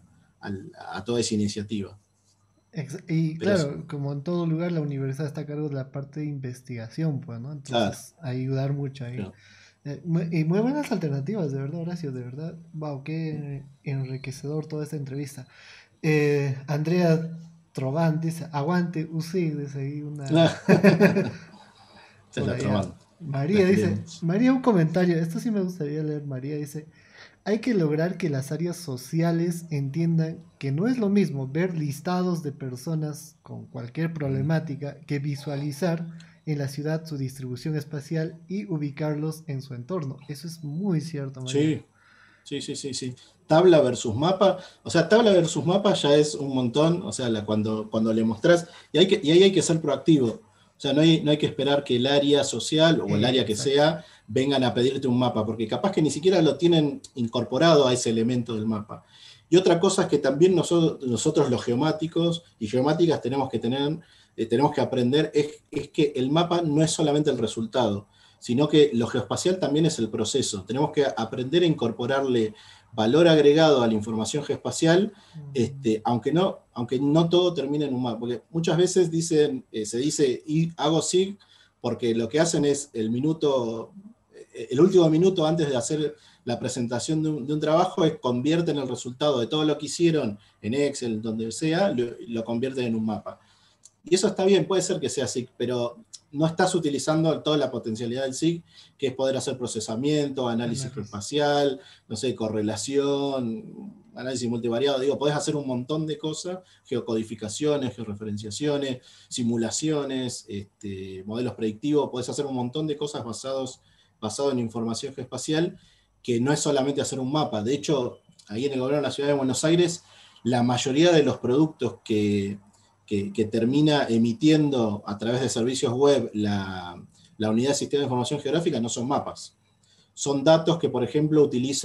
[SPEAKER 2] a toda esa iniciativa.
[SPEAKER 1] Y
[SPEAKER 2] Pero sí,
[SPEAKER 1] claro, como en todo lugar, la universidad está a cargo de la parte de investigación, pues, ¿no?
[SPEAKER 2] claro,
[SPEAKER 1] Entonces, ayudar mucho ahí.
[SPEAKER 2] claro.
[SPEAKER 1] Y muy buenas alternativas, de verdad, Horacio, de verdad. Wow, qué enriquecedor toda esta entrevista. Andrea Trovan dice, aguante, UC, dice ahí una
[SPEAKER 2] Esa es
[SPEAKER 1] por
[SPEAKER 2] la
[SPEAKER 1] allá.
[SPEAKER 2] trovando. La
[SPEAKER 1] María dice,
[SPEAKER 2] queremos.
[SPEAKER 1] María, un comentario, esto sí me gustaría leer. María dice, hay que lograr que las áreas sociales entiendan que no es lo mismo ver listados de personas con cualquier problemática que visualizar en la ciudad su distribución espacial y ubicarlos en su entorno. Eso es muy cierto, María.
[SPEAKER 2] Sí, sí, sí, sí, sí. Tabla versus mapa. O sea, tabla versus mapa ya es un montón. O sea, cuando le mostrás. Y ahí hay que ser proactivo. O sea, no hay que esperar que el área social o el área que
[SPEAKER 1] Exacto.
[SPEAKER 2] sea vengan a pedirte un mapa, porque capaz que ni siquiera lo tienen incorporado a ese elemento del mapa. Y otra cosa es que también nosotros los geomáticos y geomáticas tenemos que aprender es que el mapa no es solamente el resultado, sino que lo geoespacial también es el proceso. Tenemos que aprender a incorporarle valor agregado a la información geoespacial,
[SPEAKER 1] Mm,
[SPEAKER 2] aunque no todo termine en un mapa. Porque muchas veces se dice, y hago SIG, porque lo que hacen es el último minuto antes de hacer la presentación de un trabajo, es convierten el resultado de todo lo que hicieron en Excel, donde sea, lo convierten en un mapa. Y eso está bien, puede ser que sea SIG, pero no estás utilizando toda la potencialidad del SIG, que es poder hacer procesamiento, análisis
[SPEAKER 1] análisis.
[SPEAKER 2] espacial, no sé, correlación, análisis multivariado. Digo, podés hacer un montón de cosas, geocodificaciones, georreferenciaciones, simulaciones, modelos predictivos, podés hacer un montón de cosas basado en información geoespacial, que no es solamente hacer un mapa. De hecho, ahí en el gobierno de la ciudad de Buenos Aires, la mayoría de los productos que termina emitiendo a través de servicios web la unidad de sistema de información geográfica no son mapas. Son datos que, por ejemplo, utiliza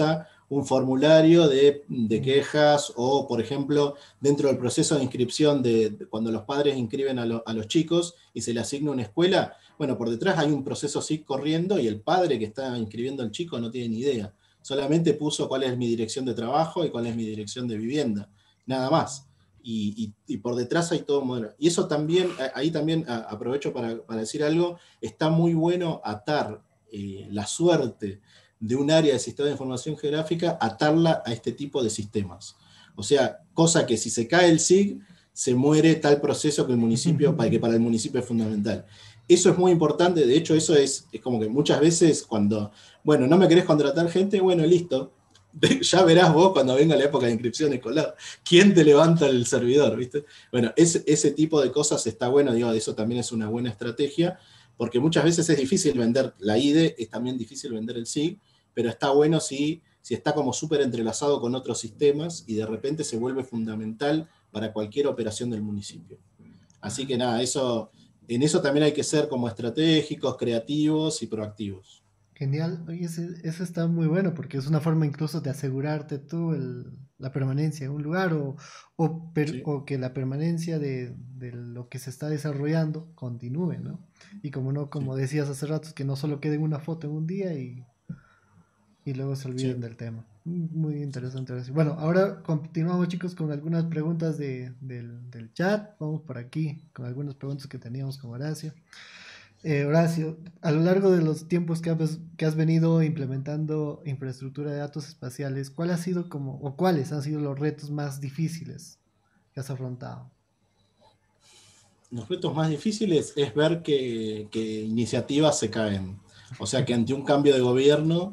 [SPEAKER 2] un formulario de quejas o, por ejemplo, dentro del proceso de inscripción cuando los padres inscriben a los chicos y se le asigna una escuela, bueno, por detrás hay un proceso SIC corriendo y el padre que está inscribiendo al chico no tiene ni idea. Solamente puso cuál es mi dirección de trabajo y cuál es mi dirección de vivienda. Nada más. Y por detrás hay todo un modelo. Y eso también, ahí también aprovecho para decir algo, está muy bueno atar la suerte de un área de sistema de información geográfica, atarla a este tipo de sistemas. O sea, cosa que si se cae el SIG, se muere tal proceso que que para el municipio es fundamental. Eso es muy importante, de hecho eso es como que muchas veces cuando, bueno, no me querés contratar gente, bueno, listo, ya verás vos cuando venga la época de inscripción escolar, quién te levanta el servidor, ¿viste? Bueno, ese tipo de cosas está bueno, digo, eso también es una buena estrategia, porque muchas veces es difícil vender la IDE, es también difícil vender el SIG, pero está bueno si está como súper entrelazado con otros sistemas y de repente se vuelve fundamental para cualquier operación del municipio. Así que nada, en eso también hay que ser como estratégicos, creativos y proactivos.
[SPEAKER 1] Genial, oye, eso está muy bueno porque es una forma incluso de asegurarte tú la permanencia en un lugar
[SPEAKER 2] ¿Sí?
[SPEAKER 1] o que la permanencia de lo que se está desarrollando continúe, ¿no? Y como no,
[SPEAKER 2] Sí,
[SPEAKER 1] como decías hace rato, que no solo quede en una foto en un día y luego se olviden
[SPEAKER 2] sí.
[SPEAKER 1] del tema. Muy interesante. Ahora sí. Bueno, ahora continuamos chicos con algunas preguntas del chat. Vamos por aquí con algunas preguntas que teníamos con Horacio. Horacio, a lo largo de los tiempos que has venido implementando infraestructura de datos espaciales, ¿cuál ha sido como, o cuáles han sido los retos más difíciles que has afrontado?
[SPEAKER 2] Los retos más difíciles es ver que iniciativas se caen. O sea, que ante un cambio de gobierno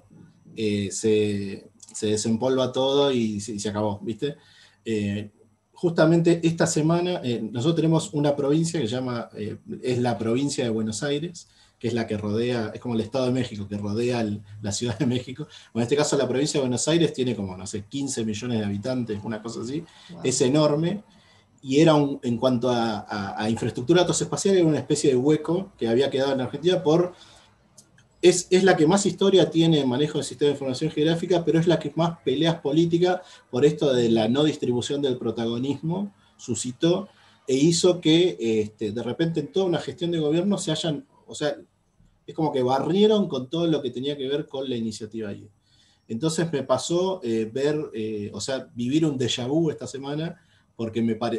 [SPEAKER 2] se desempolva todo y se acabó, ¿viste? Eh, Justamente esta semana nosotros tenemos una provincia que se llama, es la provincia de Buenos Aires, que es la que rodea, es como el Estado de México, que rodea la Ciudad de México. Bueno, en este caso la provincia de Buenos Aires tiene como, no sé, 15 millones de habitantes, una cosa así. Es
[SPEAKER 1] Wow.
[SPEAKER 2] enorme y en cuanto a infraestructura de datos espaciales, era una especie de hueco que había quedado en Argentina es la que más historia tiene en manejo del sistema de información geográfica, pero es la que más peleas políticas por esto de la no distribución del protagonismo suscitó e hizo que de repente en toda una gestión de gobierno se hayan, o sea, es como que barrieron con todo lo que tenía que ver con la iniciativa ahí. Entonces me pasó o sea, vivir un déjà vu esta semana, porque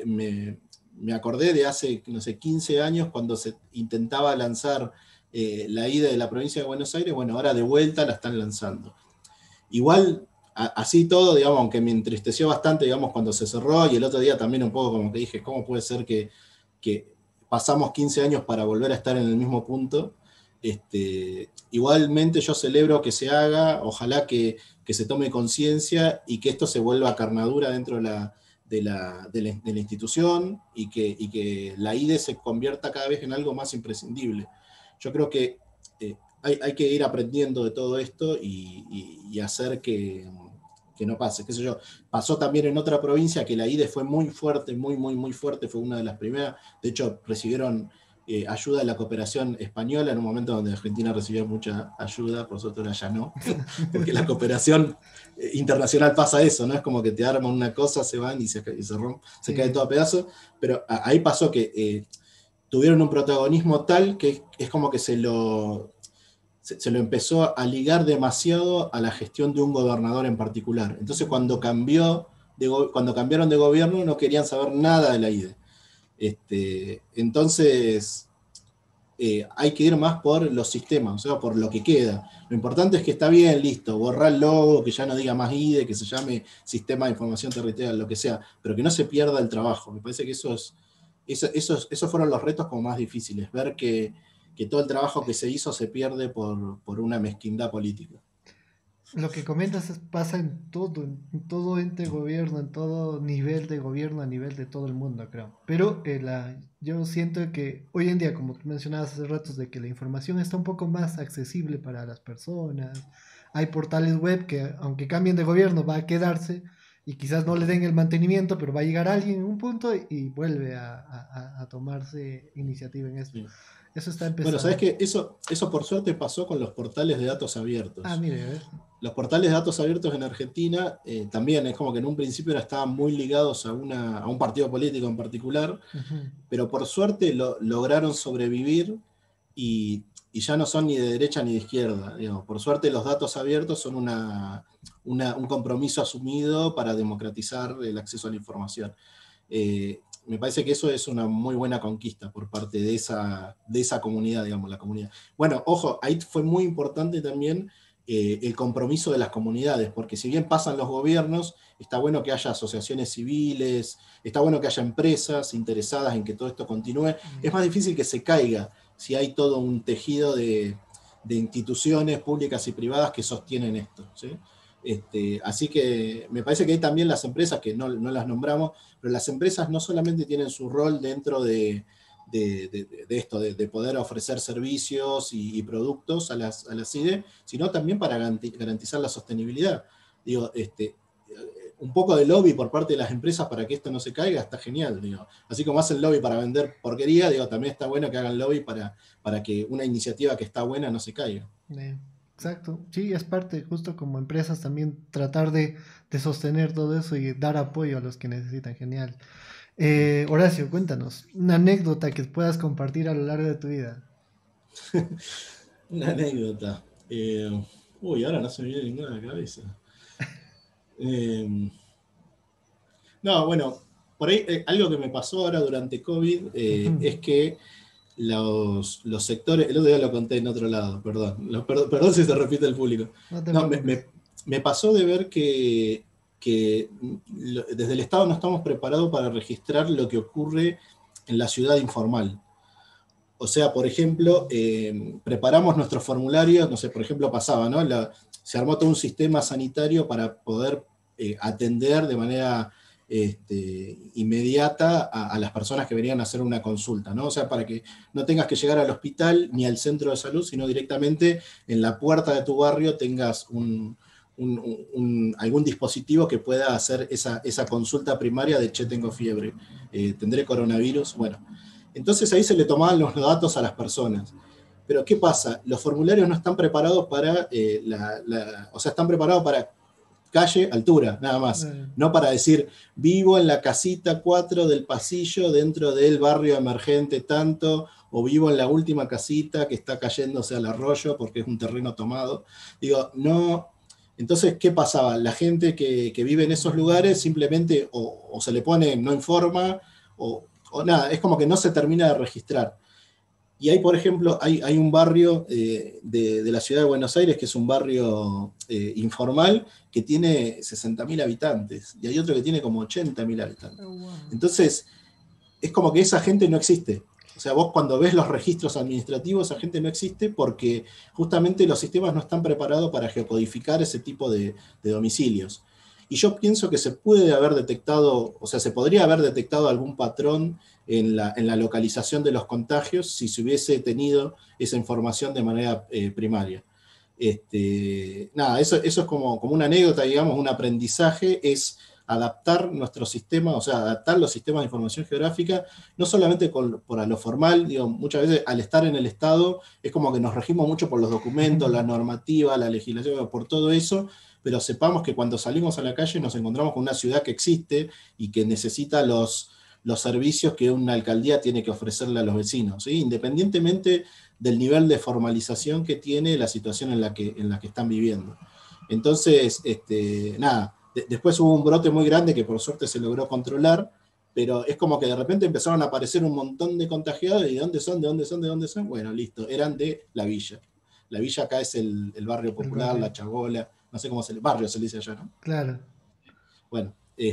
[SPEAKER 2] me acordé de hace, no sé, 15 años cuando se intentaba lanzar la ida de la provincia de Buenos Aires, bueno, ahora de vuelta la están lanzando. Igual, así todo, digamos, aunque me entristeció bastante, digamos, cuando se cerró, y el otro día también un poco como que dije, ¿cómo puede ser que pasamos 15 años para volver a estar en el mismo punto? Igualmente yo celebro que se haga, ojalá que se tome conciencia y que esto se vuelva carnadura dentro de la institución y que la IDE se convierta cada vez en algo más imprescindible. Yo creo que hay que ir aprendiendo de todo esto y hacer que no pase. ¿Qué sé yo? Pasó también en otra provincia que la IDE fue muy fuerte, muy fuerte, fue una de las primeras. De hecho, recibieron ayuda de la cooperación española en un momento donde Argentina recibió mucha ayuda, por suerte ya no, porque la cooperación internacional pasa eso, ¿no? Es como que te arman una cosa, se van se cae
[SPEAKER 1] Sí,
[SPEAKER 2] todo a pedazos, pero ahí pasó que tuvieron un protagonismo tal que es como que se lo empezó a ligar demasiado a la gestión de un gobernador en particular. Entonces cuando cambiaron de gobierno no querían saber nada de la IDE. Entonces hay que ir más por los sistemas, o sea, por lo que queda. Lo importante es que está bien, listo, borrar el logo, que ya no diga más IDE, que se llame Sistema de Información Territorial, lo que sea, pero que no se pierda el trabajo. Me parece que esos fueron los retos como más difíciles, ver que todo el trabajo que se hizo se pierde por una mezquindad política.
[SPEAKER 1] lo que comentas pasa en todo ente de gobierno, en todo nivel de gobierno, a nivel de todo el mundo, creo. Pero yo siento que hoy en día, como tú mencionabas hace ratos, de que la información está un poco más accesible para las personas. Hay portales web que, aunque cambien de gobierno, va a quedarse. y quizás no le den el mantenimiento, pero va a llegar alguien en un punto y vuelve a tomarse iniciativa en esto.
[SPEAKER 2] Sí.
[SPEAKER 1] Eso está
[SPEAKER 2] Bueno, sabes
[SPEAKER 1] empezando.
[SPEAKER 2] que eso por suerte pasó con los portales de datos
[SPEAKER 1] Ah,
[SPEAKER 2] abiertos.
[SPEAKER 1] mire, a ver.
[SPEAKER 2] Los portales de datos abiertos en Argentina también es como que en un principio estaban muy ligados a un partido político en particular,
[SPEAKER 1] Ujú.
[SPEAKER 2] pero por suerte lograron sobrevivir y ya no son ni de derecha ni de izquierda. Digamos. Por suerte los datos abiertos son un compromiso asumido para democratizar el acceso a la información. Me parece que eso es una muy buena conquista por parte de esa comunidad, digamos, la comunidad. Bueno, ojo, ahí fue muy importante también el compromiso de las comunidades, porque si bien pasan los gobiernos, está bueno que haya asociaciones civiles, está bueno que haya empresas interesadas en que todo esto continúe. Es más difícil que se caiga si hay todo un tejido de instituciones públicas y privadas que sostienen esto. ¿Sí? Así que me parece que hay también las empresas, que no las nombramos, pero las empresas no solamente tienen su rol dentro de esto, de poder ofrecer servicios y productos a las CIDE, sino también para garantizar la sostenibilidad. Digo, un poco de lobby por parte de las empresas para que esto no se caiga está genial. Digo. Así como hacen lobby para vender porquería, digo, también está bueno que hagan lobby para que una iniciativa que está buena no se caiga.
[SPEAKER 1] Eh, exacto, sí, es parte, justo como empresas también tratar de sostener todo eso y dar apoyo a los que necesitan, genial. Horacio, cuéntanos, una anécdota que puedas compartir a lo largo de tu vida.
[SPEAKER 2] Una anécdota. Ahora no se me viene ninguna a la cabeza. Eh, no, bueno, por ahí algo que me pasó ahora durante COVID
[SPEAKER 1] Ujú.
[SPEAKER 2] es que los sectores, el otro día lo conté en otro lado, perdón, perdón si se repite el público.
[SPEAKER 1] No te
[SPEAKER 2] No,
[SPEAKER 1] preocupes.
[SPEAKER 2] me pasó de ver que desde el Estado no estamos preparados para registrar lo que ocurre en la ciudad informal. O sea, por ejemplo, preparamos nuestros formularios, no sé, por ejemplo, pasaba, ¿no? Se armó todo un sistema sanitario para poder atender de manera inmediata a las personas que venían a hacer una consulta, ¿no? O sea, para que no tengas que llegar al hospital ni al centro de salud, sino directamente en la puerta de tu barrio tengas algún dispositivo que pueda hacer esa consulta primaria de, che, tengo fiebre, tendré coronavirus, bueno. Entonces ahí se le tomaban los datos a las personas. Pero ¿qué pasa? Los formularios no están preparados para, o sea, están preparados para calle, altura, nada más.
[SPEAKER 1] Eh,
[SPEAKER 2] No para decir, vivo en la casita 4 del pasillo dentro del barrio emergente tanto, o vivo en la última casita que está cayéndose al arroyo porque es un terreno tomado. Digo, no. Entonces, ¿qué pasaba? La gente que vive en esos lugares simplemente o se le pone no informa o nada, es como que no se termina de registrar. Y hay, por ejemplo, hay un barrio de la ciudad de Buenos Aires, que es un barrio informal, que tiene 60.000 habitantes, y hay otro que tiene como 80.000 habitantes.
[SPEAKER 1] oh, wow.
[SPEAKER 2] Entonces, es como que esa gente no existe. O sea, vos cuando ves los registros administrativos, esa gente no existe porque justamente los sistemas no están preparados para geocodificar ese tipo de domicilios. Y yo pienso que se puede haber detectado, o sea, se podría haber detectado algún patrón en la localización de los contagios si se hubiese tenido esa información de manera primaria. Nada, eso es como una anécdota, digamos, un aprendizaje, es adaptar nuestro sistema, o sea, adaptar los sistemas de información geográfica, no solamente por a lo formal, digo, muchas veces al estar en el Estado es como que nos regimos mucho por los documentos, la normativa, la legislación, por todo eso, pero sepamos que cuando salimos a la calle nos encontramos con una ciudad que existe y que necesita los servicios que una alcaldía tiene que ofrecerle a los vecinos, ¿sí? Independientemente del nivel de formalización que tiene la situación en la que están viviendo. Entonces, nada, después hubo un brote muy grande que por suerte se logró controlar, pero es como que de repente empezaron a aparecer un montón de contagiados, y ¿de dónde son? ¿De dónde son? ¿De dónde son? Bueno, listo, eran de la villa. La villa acá es el barrio
[SPEAKER 1] El
[SPEAKER 2] popular,
[SPEAKER 1] barrio.
[SPEAKER 2] la chabola, no sé cómo barrio se le dice allá, ¿no?
[SPEAKER 1] Claro.
[SPEAKER 2] Bueno,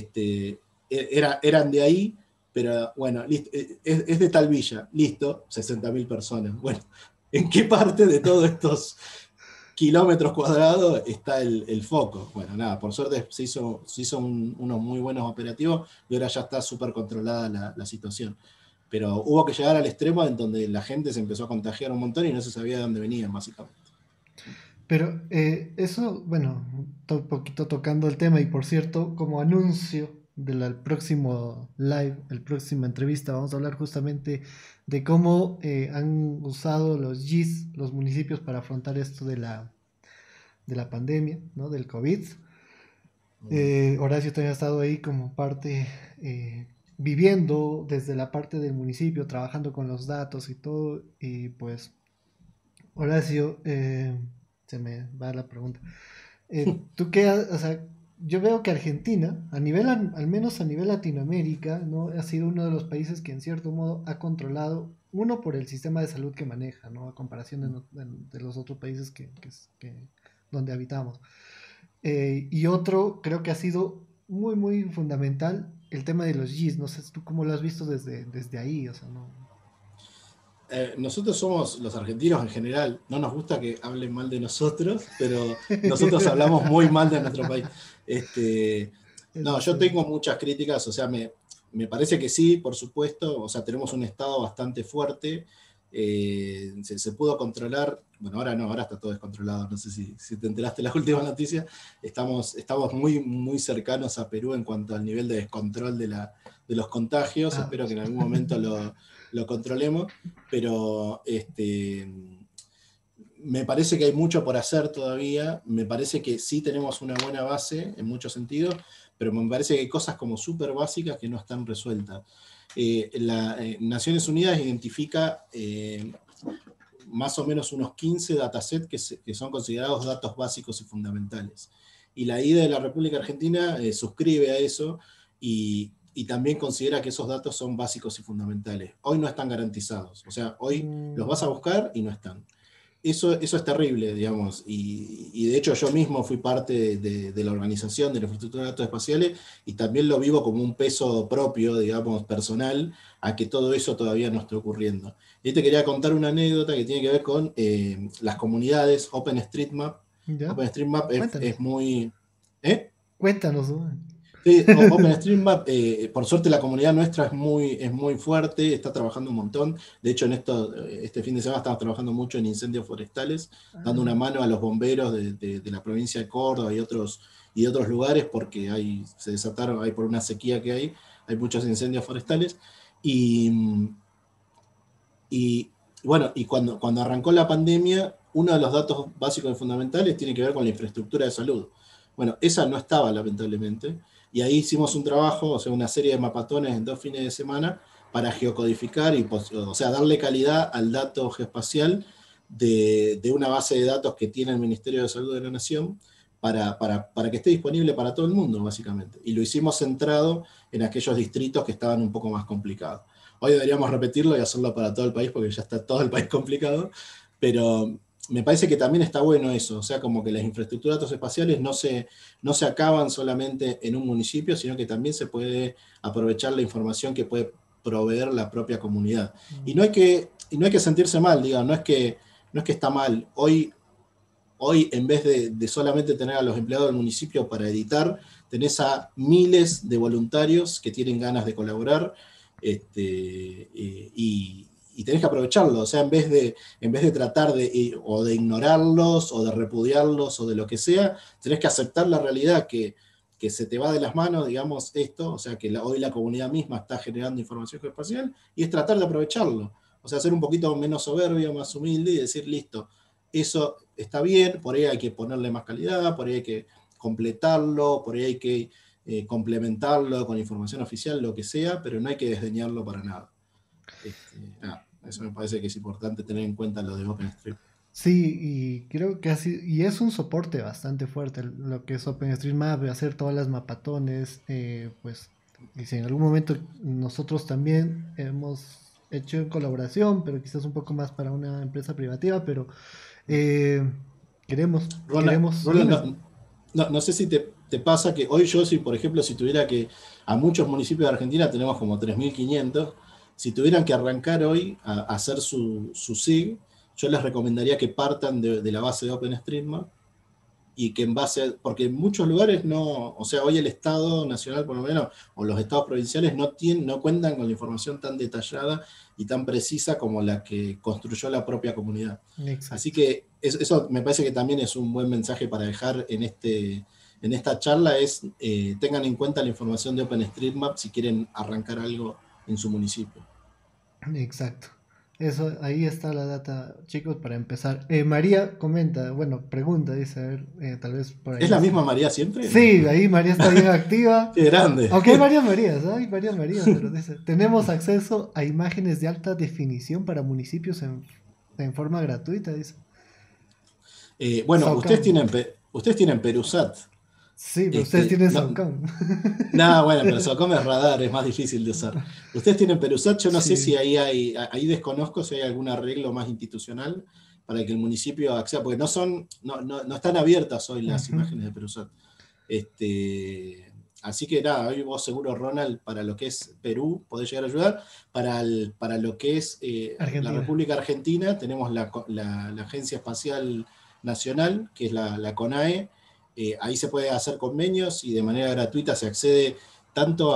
[SPEAKER 2] eran de ahí, pero bueno, listo, es de tal villa, listo, 60.000 personas. Bueno, ¿en qué parte de todos estos kilómetros cuadrados está el foco? Bueno, nada, por suerte se hizo unos muy buenos operativos y ahora ya está súper controlada la situación. Pero hubo que llegar al extremo en donde la gente se empezó a contagiar un montón y no se sabía de dónde venían, básicamente.
[SPEAKER 1] Pero eso, bueno, un poquito tocando el tema y por cierto, como anuncio del próximo live, el próxima entrevista, vamos a hablar justamente de cómo han usado los GIS, los municipios, para afrontar esto de la pandemia, ¿no? Del COVID. Horacio también ha estado ahí como parte, viviendo desde la parte del municipio, trabajando con los datos y todo, y pues Horacio, se me va la pregunta. ¿Tú qué, o sea, yo veo que Argentina, a nivel, al menos a nivel Latinoamérica, ¿no? Ha sido uno de los países que en cierto modo ha controlado, uno por el sistema de salud que maneja, ¿no? A comparación de los otros países donde habitamos. Y otro, creo que ha sido muy, muy fundamental el tema de los Gs. No sé tú cómo lo has visto desde ahí, o sea, no.
[SPEAKER 2] Nosotros somos los argentinos en general, no nos gusta que hablen mal de nosotros, pero nosotros hablamos muy mal de nuestro país. Este,
[SPEAKER 1] Eso
[SPEAKER 2] no, yo
[SPEAKER 1] sí.
[SPEAKER 2] tengo muchas críticas, o sea, me parece que sí, por supuesto, o sea, tenemos un Estado bastante fuerte, se pudo controlar, bueno, ahora no, ahora está todo descontrolado, no sé si te enteraste de las últimas noticias, estamos muy, muy cercanos a Perú en cuanto al nivel de descontrol de los contagios,
[SPEAKER 1] Ah,
[SPEAKER 2] espero que en algún momento lo controlemos, pero me parece que hay mucho por hacer todavía, me parece que sí tenemos una buena base en muchos sentidos, pero me parece que hay cosas como súper básicas que no están resueltas. Naciones Unidas identifica más o menos unos 15 datasets que son considerados datos básicos y fundamentales. Y la IDA de la República Argentina suscribe a eso y también considera que esos datos son básicos y fundamentales. Hoy no están garantizados, o sea, hoy los vas a
[SPEAKER 1] mm,
[SPEAKER 2] buscar y no están. Eso es terrible, digamos, y de hecho yo mismo fui parte de la organización de la infraestructura de datos espaciales y también lo vivo como un peso propio, digamos, personal, a que todo eso todavía no esté ocurriendo. Y te quería contar una anécdota que tiene que ver con las comunidades OpenStreetMap.
[SPEAKER 1] ya,
[SPEAKER 2] OpenStreetMap es
[SPEAKER 1] cuéntanos.
[SPEAKER 2] muy... ¿Eh?
[SPEAKER 1] Cuéntanos, ¿no?
[SPEAKER 2] Sí, OpenStreetMap, por suerte la comunidad nuestra es muy fuerte, está trabajando un montón. De hecho, este fin de semana estamos trabajando mucho en incendios forestales, dando una
[SPEAKER 1] Ah,
[SPEAKER 2] mano a los bomberos de la provincia de Córdoba y otros lugares, porque se desataron, hay por una sequía que hay muchos incendios forestales. Y, y bueno, y cuando arrancó la pandemia, uno de los datos básicos y fundamentales tiene que ver con la infraestructura de salud. Bueno, esa no estaba, lamentablemente, y ahí hicimos un trabajo, o sea, una serie de mapatones en 2 fines de semana para geocodificar y, o sea, darle calidad al dato geoespacial de una base de datos que tiene el Ministerio de Salud de la Nación para que esté disponible para todo el mundo, básicamente. Y lo hicimos centrado en aquellos distritos que estaban un poco más complicados. Hoy deberíamos repetirlo y hacerlo para todo el país porque ya está todo el país complicado, pero me parece que también está bueno eso, o sea, como que las infraestructuras de datos espaciales no se acaban solamente en un municipio, sino que también se puede aprovechar la información que puede proveer la propia comunidad.
[SPEAKER 1] mm,
[SPEAKER 2] Y no hay que sentirse mal, diga, no es que está mal. Hoy en vez de solamente tener a los empleados del municipio para editar, tenés a miles de voluntarios que tienen ganas de colaborar y tenés que aprovecharlo. O sea, en vez de tratar o de ignorarlos o de repudiarlos o de lo que sea, tenés que aceptar la realidad que se te va de las manos, digamos, esto, o sea, que hoy la comunidad misma está generando información geoespacial y es tratar de aprovecharlo. O sea, ser un poquito menos soberbio, más humilde y decir, listo, eso está bien, por ahí hay que ponerle más calidad, por ahí hay que completarlo, por ahí hay que complementarlo con información oficial, lo que sea, pero no hay que desdeñarlo para nada. Eso me parece que es importante tener en cuenta lo de OpenStreet.
[SPEAKER 1] sí, y creo que así, y es un soporte bastante fuerte lo que es OpenStreetMap, hacer todas las mapatones, pues, y si en algún momento nosotros también hemos hecho en colaboración, pero quizás un poco más para una empresa privativa, pero eh, queremos,
[SPEAKER 2] Roland,
[SPEAKER 1] dime.
[SPEAKER 2] no sé si te pasa que hoy yo, si por ejemplo, si tuviera que, a muchos municipios de Argentina tenemos como 3.500, si tuvieran que arrancar hoy a hacer su SIG, yo les recomendaría que partan de la base de OpenStreetMap y que en base, porque en muchos lugares no, o sea, hoy el Estado Nacional por lo menos, o los estados provinciales no cuentan con la información tan detallada y tan precisa como la que construyó la propia comunidad. Así
[SPEAKER 1] Exacto.
[SPEAKER 2] que eso me parece que también es un buen mensaje para dejar en esta charla, es tengan en cuenta la información de OpenStreetMap si quieren arrancar algo en su municipio.
[SPEAKER 1] Exacto. Eso, ahí está la data, chicos, para empezar. María comenta, bueno, pregunta, dice, a ver, tal vez por
[SPEAKER 2] ¿Es
[SPEAKER 1] ahí.
[SPEAKER 2] la misma María siempre? No.
[SPEAKER 1] Sí, ahí María está bien activa.
[SPEAKER 2] Qué grande.
[SPEAKER 1] Aunque hay varias Marías, ¿no? Hay varias Marías, pero dice, tenemos acceso a imágenes de alta definición para municipios en forma gratuita, dice.
[SPEAKER 2] Bueno,
[SPEAKER 1] Saucam.
[SPEAKER 2] ustedes tienen Perusat.
[SPEAKER 1] Sí, pero ustedes tienen
[SPEAKER 2] No,
[SPEAKER 1] Saucam.
[SPEAKER 2] nada, bueno, pero Socom es radar, es más difícil de usar. Ustedes tienen Perusat, yo no sé si
[SPEAKER 1] Sí.
[SPEAKER 2] ahí desconozco si hay algún arreglo más institucional para que el municipio acceda, porque no están abiertas hoy las
[SPEAKER 1] Ujú.
[SPEAKER 2] imágenes de Perusat. Así que nada, hoy vos seguro, Ronald, para lo que es Perú, podés llegar a ayudar. Para lo que es la
[SPEAKER 1] Argentina.
[SPEAKER 2] República Argentina, tenemos la Agencia Espacial Nacional, que es la CONAE. Ahí se puede hacer convenios y de manera gratuita se accede tanto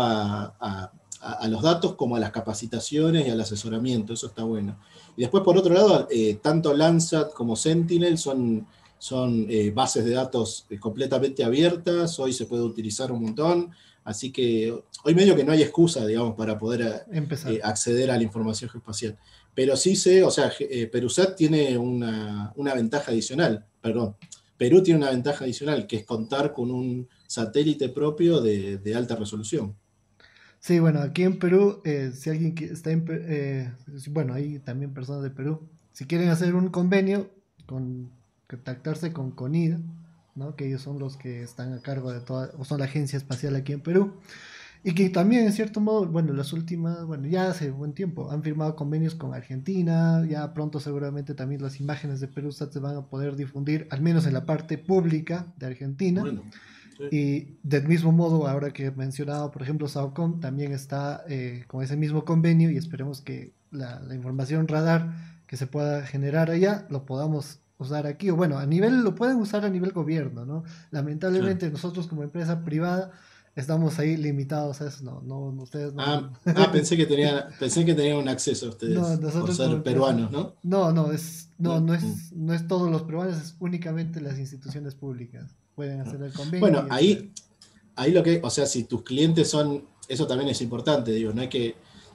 [SPEAKER 2] a los datos como a las capacitaciones y al asesoramiento. Eso está bueno. Y después, por otro lado, tanto Landsat como Sentinel son bases de datos completamente abiertas, hoy se puede utilizar un montón, así que hoy medio que no hay excusa, digamos, para poder
[SPEAKER 1] Empezar.
[SPEAKER 2] acceder a la información geoespacial. Pero sí sé, o sea, Perusat tiene una ventaja adicional, perdón, Perú tiene una ventaja adicional, que es contar con un satélite propio de alta resolución.
[SPEAKER 1] Sí, bueno, aquí en Perú, si alguien que está bueno, hay también personas de Perú, si quieren hacer un convenio, contactarse con CONIDA, ¿no? Que ellos son los que están a cargo de toda, o son la agencia espacial aquí en Perú, y que también en cierto modo, bueno, las últimas, bueno, ya hace buen tiempo, han firmado convenios con Argentina, ya pronto seguramente también las imágenes de Perú se van a poder difundir, al menos en la parte pública de Argentina.
[SPEAKER 2] Bueno, sí.
[SPEAKER 1] Y del mismo modo, ahora que he mencionado, por ejemplo, Saucom también está con ese mismo convenio y esperemos que la información radar que se pueda generar allá lo podamos usar aquí. O bueno, a nivel, lo pueden usar a nivel gobierno, ¿no?
[SPEAKER 2] Claro.
[SPEAKER 1] Lamentablemente nosotros como empresa privada estamos ahí limitados a eso. No, no, ustedes no.
[SPEAKER 2] Pensé que tenían un acceso a
[SPEAKER 1] No,
[SPEAKER 2] ustedes por
[SPEAKER 1] nosotros como
[SPEAKER 2] ser
[SPEAKER 1] empresa.
[SPEAKER 2] peruanos, ¿no?
[SPEAKER 1] No,
[SPEAKER 2] No. Mm.
[SPEAKER 1] no es todos los peruanos, es únicamente las instituciones públicas. Pueden hacer el convenio
[SPEAKER 2] Bueno,
[SPEAKER 1] y acceder.
[SPEAKER 2] ahí lo que, o sea, si tus clientes son, eso también es importante, digo, no hay que,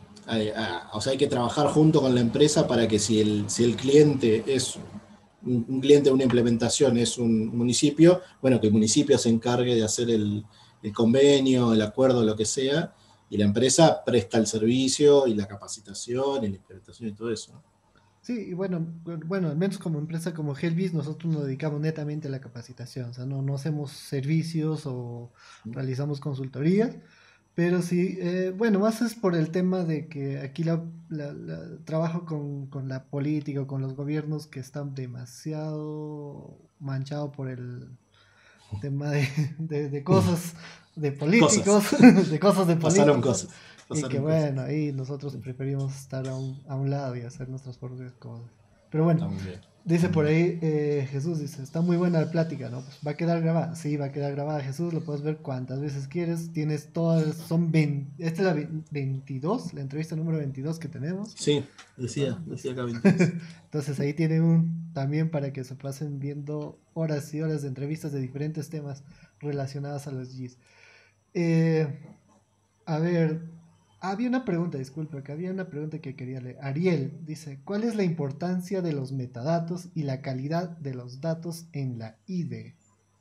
[SPEAKER 2] o sea, hay que trabajar junto con la empresa para que si el cliente es un cliente de una implementación, es un municipio, bueno, que el municipio se encargue de hacer el convenio, el acuerdo, lo que sea, y la empresa presta el servicio y la capacitación y la implementación y todo eso, ¿no?
[SPEAKER 1] Sí, y bueno, al menos como empresa como Helvis, nosotros nos dedicamos netamente a la capacitación, o sea, no hacemos servicios o realizamos consultorías, pero sí, bueno, más es por el tema de que aquí trabajo con la política o con los gobiernos que están demasiado manchados por el tema de cosas de
[SPEAKER 2] Cosas,
[SPEAKER 1] políticos, de cosas de
[SPEAKER 2] pasaron
[SPEAKER 1] políticos,
[SPEAKER 2] cosas,
[SPEAKER 1] y que
[SPEAKER 2] pasaron cosas.
[SPEAKER 1] bueno, ahí nosotros preferimos estar a un lado y hacer nuestras propias cosas. Pero bueno,
[SPEAKER 2] Está muy bien, está
[SPEAKER 1] dice
[SPEAKER 2] muy
[SPEAKER 1] por
[SPEAKER 2] bien.
[SPEAKER 1] ahí Jesús, dice, está muy buena la plática, ¿no? Pues va a quedar grabada. Sí, va a quedar grabada, Jesús, lo puedes ver cuantas veces quieres. Tienes todas, son 20, esta es la 22, la entrevista número 22 que tenemos,
[SPEAKER 2] Sí,
[SPEAKER 1] ¿no?
[SPEAKER 2] decía acá 22.
[SPEAKER 1] Entonces ahí tienen un también para que se pasen viendo horas y horas de entrevistas de diferentes temas relacionados a los Gs. Eh, a ver, había una pregunta, disculpa, que había una pregunta que quería leer. Ariel dice, ¿cuál es la importancia de los metadatos y la calidad de los datos en la IDE?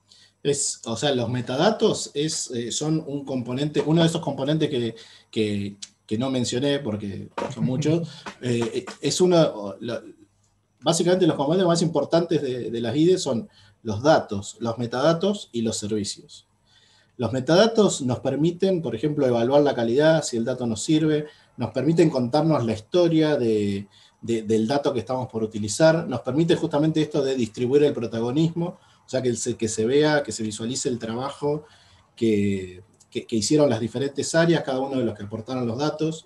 [SPEAKER 2] O sea, los metadatos son un componente, uno de esos componentes que, que no mencioné porque son muchos, es básicamente los componentes más importantes de las IDE son los datos, los metadatos y los servicios. Los metadatos nos permiten, por ejemplo, evaluar la calidad, si el dato nos sirve, nos permiten contarnos la historia del dato que estamos por utilizar, nos permite justamente esto de distribuir el protagonismo, o sea, que se vea, que se visualice el trabajo que, que hicieron las diferentes áreas, cada uno de los que aportaron los datos.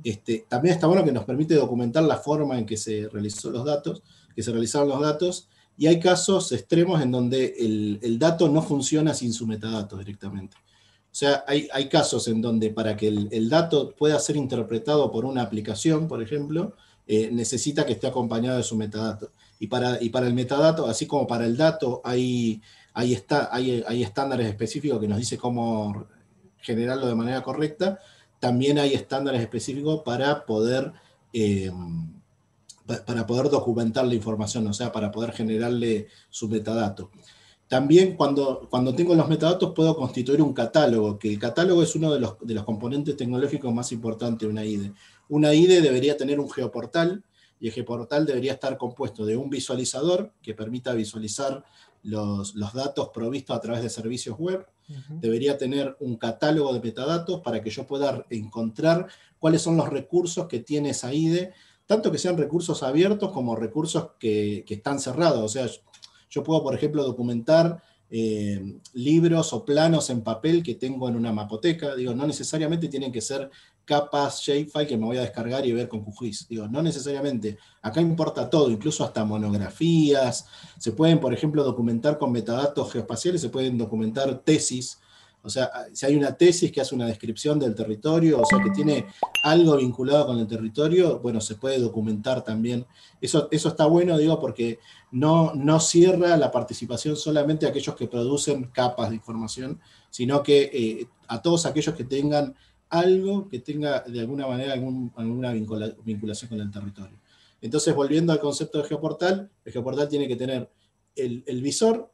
[SPEAKER 2] También está bueno que nos permite documentar la forma en que se realizaron los datos, y hay casos extremos en donde el dato no funciona sin su metadato directamente. O sea, hay casos en donde para que el dato pueda ser interpretado por una aplicación, por ejemplo, necesita que esté acompañado de su metadato. Y para el metadato, así como para el dato, hay estándares específicos que nos dice cómo generarlo de manera correcta, también hay estándares específicos eh, para poder documentar la información, o sea, para poder generarle su metadato. También cuando tengo los metadatos puedo constituir un catálogo, que el catálogo es uno de los componentes tecnológicos más importantes de una IDE. Una IDE debería tener un geoportal, y el geoportal debería estar compuesto de un visualizador que permita visualizar los datos provistos a través de servicios web.
[SPEAKER 1] Ujú.
[SPEAKER 2] Debería tener un catálogo de metadatos para que yo pueda encontrar cuáles son los recursos que tiene esa IDE, tanto que sean recursos abiertos como recursos que están cerrados. O sea, yo puedo, por ejemplo, documentar libros o planos en papel que tengo en una mapoteca. Digo, no necesariamente tienen que ser capas shapefile que me voy a descargar y ver con QGIS. Digo, no necesariamente. Acá importa todo, incluso hasta monografías. Se pueden, por ejemplo, documentar con metadatos geoespaciales, se pueden documentar tesis. O sea, si hay una tesis que hace una descripción del territorio, o sea, que tiene algo vinculado con el territorio, bueno, se puede documentar también. Eso está bueno, digo, porque no cierra la participación solamente a aquellos que producen capas de información, sino que a todos aquellos que tengan algo que tenga de alguna manera alguna vinculación con el territorio. Entonces, volviendo al concepto de geoportal, el geoportal tiene que tener el visor,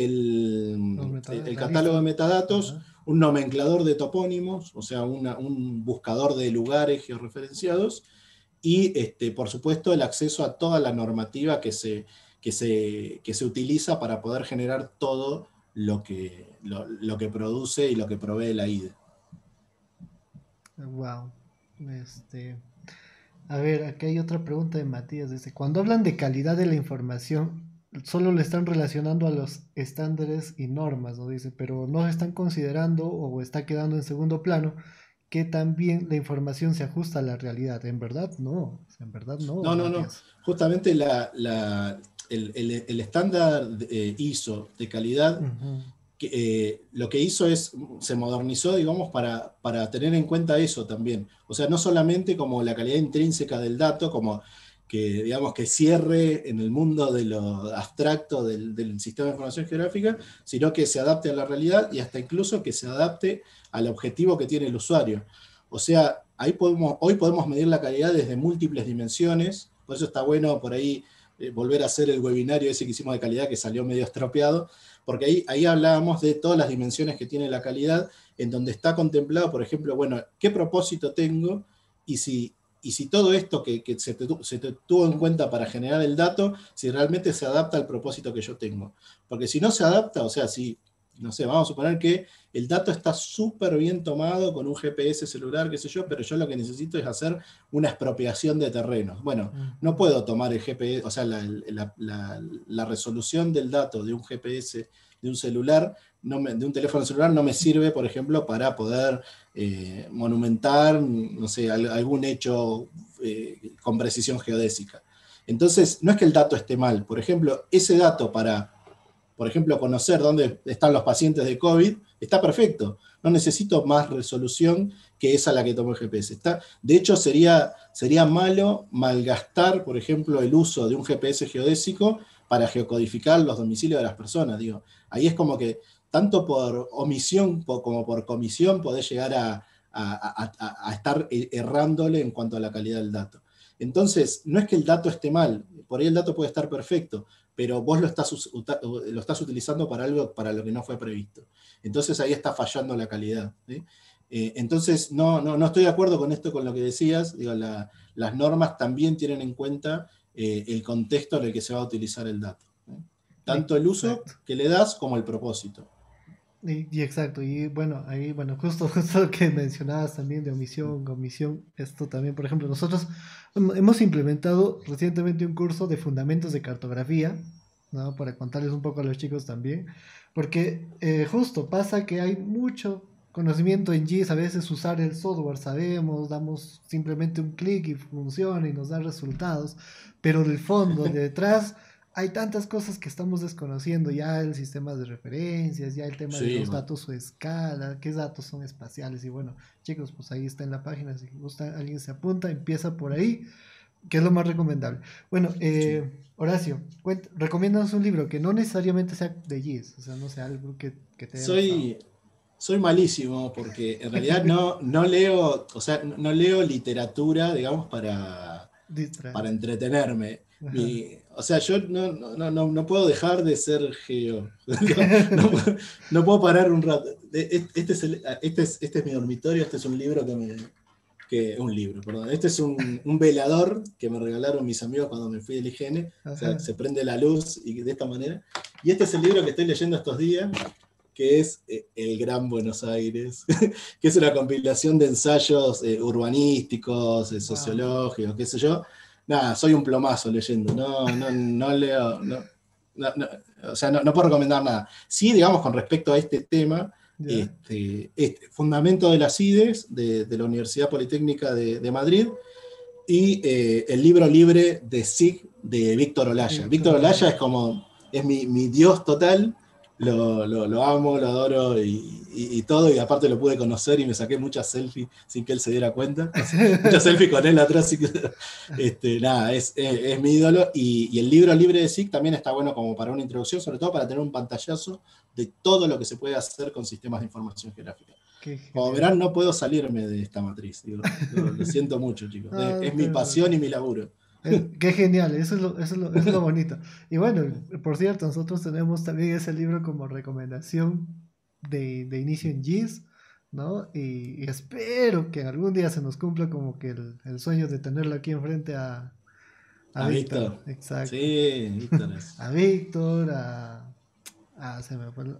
[SPEAKER 2] el
[SPEAKER 1] La
[SPEAKER 2] catálogo de
[SPEAKER 1] lista.
[SPEAKER 2] metadatos,
[SPEAKER 1] Ajá.
[SPEAKER 2] un nomenclador de topónimos, o sea, un buscador de lugares georreferenciados, y por supuesto el acceso a toda la normativa que se utiliza para poder generar todo lo que produce y lo que provee la IDE.
[SPEAKER 1] Wow. Este, a ver, aquí hay otra pregunta de Matías. Dice, cuando hablan de calidad de la información, solo le están relacionando a los estándares y normas, ¿no? Dice, pero no están considerando o está quedando en segundo plano que también la información se ajusta a la realidad. En verdad, no. O sea, en verdad, no,
[SPEAKER 2] No, no, no.
[SPEAKER 1] Matías.
[SPEAKER 2] Justamente el estándar ISO de calidad,
[SPEAKER 1] Ujú.
[SPEAKER 2] lo que hizo se modernizó, digamos, para tener en cuenta eso también. O sea, no solamente como la calidad intrínseca del dato, como que, digamos, que cierre en el mundo de lo abstracto del sistema de información geográfica, sino que se adapte a la realidad y hasta incluso que se adapte al objetivo que tiene el usuario. O sea, hoy podemos medir la calidad desde múltiples dimensiones, por eso está bueno por ahí volver a hacer el webinario ese que hicimos de calidad que salió medio estropeado, porque ahí hablábamos de todas las dimensiones que tiene la calidad, en donde está contemplado, por ejemplo, bueno, qué propósito tengo y si todo esto que se tuvo en cuenta para generar el dato, si realmente se adapta al propósito que yo tengo. Porque si no se adapta, o sea, si, no sé, vamos a suponer que el dato está súper bien tomado con un GPS celular, qué sé yo, pero yo lo que necesito es hacer una expropiación de terrenos. Bueno, no
[SPEAKER 1] Ujú.
[SPEAKER 2] puedo tomar el GPS, o sea, la resolución del dato de un GPS de un celular, de un teléfono celular, no me sirve, por ejemplo, para poder monumentar, no sé, algún hecho con precisión geodésica. Entonces, no es que el dato esté mal. Por ejemplo, ese dato para, por ejemplo, conocer dónde están los pacientes de COVID, está perfecto. No necesito más resolución que esa la que tomó el GPS. De hecho, sería malo malgastar, por ejemplo, el uso de un GPS geodésico para geocodificar los domicilios de las personas. Digo, ahí es como que tanto por omisión como por comisión podés llegar a estar errándole en cuanto a la calidad del dato. Entonces, no es que el dato esté mal, por ahí el dato puede estar perfecto, pero vos lo estás utilizando para algo para lo que no fue previsto. Entonces ahí está fallando la calidad. ¿Sí? Entonces, no estoy de acuerdo con esto, con lo que decías. Digo, las normas también tienen en cuenta el contexto en el que se va a utilizar el dato. ¿Sí? Tanto el uso
[SPEAKER 1] Exacto.
[SPEAKER 2] que le das como el propósito.
[SPEAKER 1] Y exacto, y bueno, ahí, bueno, justo lo que mencionabas también de omisión, comisión, esto también, por ejemplo, nosotros hemos implementado recientemente un curso de fundamentos de cartografía, ¿no? Para contarles un poco a los chicos también, porque justo pasa que hay mucho conocimiento en GIS, a veces usar el software, sabemos, damos simplemente un clic y funciona y nos da resultados, pero del fondo, de detrás hay tantas cosas que estamos desconociendo, ya el sistema de referencias, ya el tema de
[SPEAKER 2] Sí,
[SPEAKER 1] los datos o escala, qué datos son espaciales. Y bueno, chicos, pues ahí está en la página, si gusta, alguien se apunta, empieza por ahí, que es lo más recomendable. Bueno,
[SPEAKER 2] sí.
[SPEAKER 1] Horacio, recomiéndanos un libro que no necesariamente sea de Giz, o sea, no sea algo que te haya gustado.
[SPEAKER 2] Soy, soy malísimo porque en realidad no leo, o sea, no leo literatura, digamos,
[SPEAKER 1] Distrae.
[SPEAKER 2] para entretenerme.
[SPEAKER 1] Ajá.
[SPEAKER 2] O sea, yo no puedo dejar de ser geo. No, no puedo parar un rato. Este es mi dormitorio, este es un libro un libro, perdón. Este es un velador que me regalaron mis amigos cuando me fui del higiene. O sea,
[SPEAKER 1] Ajá.
[SPEAKER 2] se prende la luz y de esta manera. Y este es el libro que estoy leyendo estos días, que es El Gran Buenos Aires, que es una compilación de ensayos urbanísticos,
[SPEAKER 1] Wow.
[SPEAKER 2] sociológicos, qué sé yo. Nada, soy un plomazo leyendo, no leo, o sea, no puedo recomendar nada. Sí, digamos, con respecto a este tema,
[SPEAKER 1] Ya.
[SPEAKER 2] Fundamento de las IDES de la Universidad Politécnica de Madrid y el libro libre de SIG de Víctor Olaya.
[SPEAKER 1] Víctor
[SPEAKER 2] Víctor Olaya
[SPEAKER 1] Olaya.
[SPEAKER 2] es mi dios total, lo amo, lo adoro y todo, y aparte lo pude conocer y me saqué muchas selfies sin que él se diera cuenta, o sea, muchas selfies con él atrás, nada, es mi ídolo, y el libro libre de SIG también está bueno como para una introducción, sobre todo para tener un pantallazo de todo lo que se puede hacer con sistemas de información geográfica.
[SPEAKER 1] Qué
[SPEAKER 2] Como
[SPEAKER 1] genial.
[SPEAKER 2] verán, no puedo salirme de esta matriz. Digo, lo siento mucho, chicos.
[SPEAKER 1] Ah,
[SPEAKER 2] Es mi
[SPEAKER 1] pero
[SPEAKER 2] pasión y mi laburo.
[SPEAKER 1] qué genial, eso es lo bonito. Y bueno, por cierto, nosotros tenemos también ese libro como recomendación de inicio en GIS, ¿no? Y espero que algún día se nos cumpla como que el sueño de tenerlo aquí enfrente a
[SPEAKER 2] ¿A
[SPEAKER 1] Víctor,
[SPEAKER 2] Víctor?
[SPEAKER 1] exacto.
[SPEAKER 2] Sí, Víctor es.
[SPEAKER 1] A Víctor, se me fue,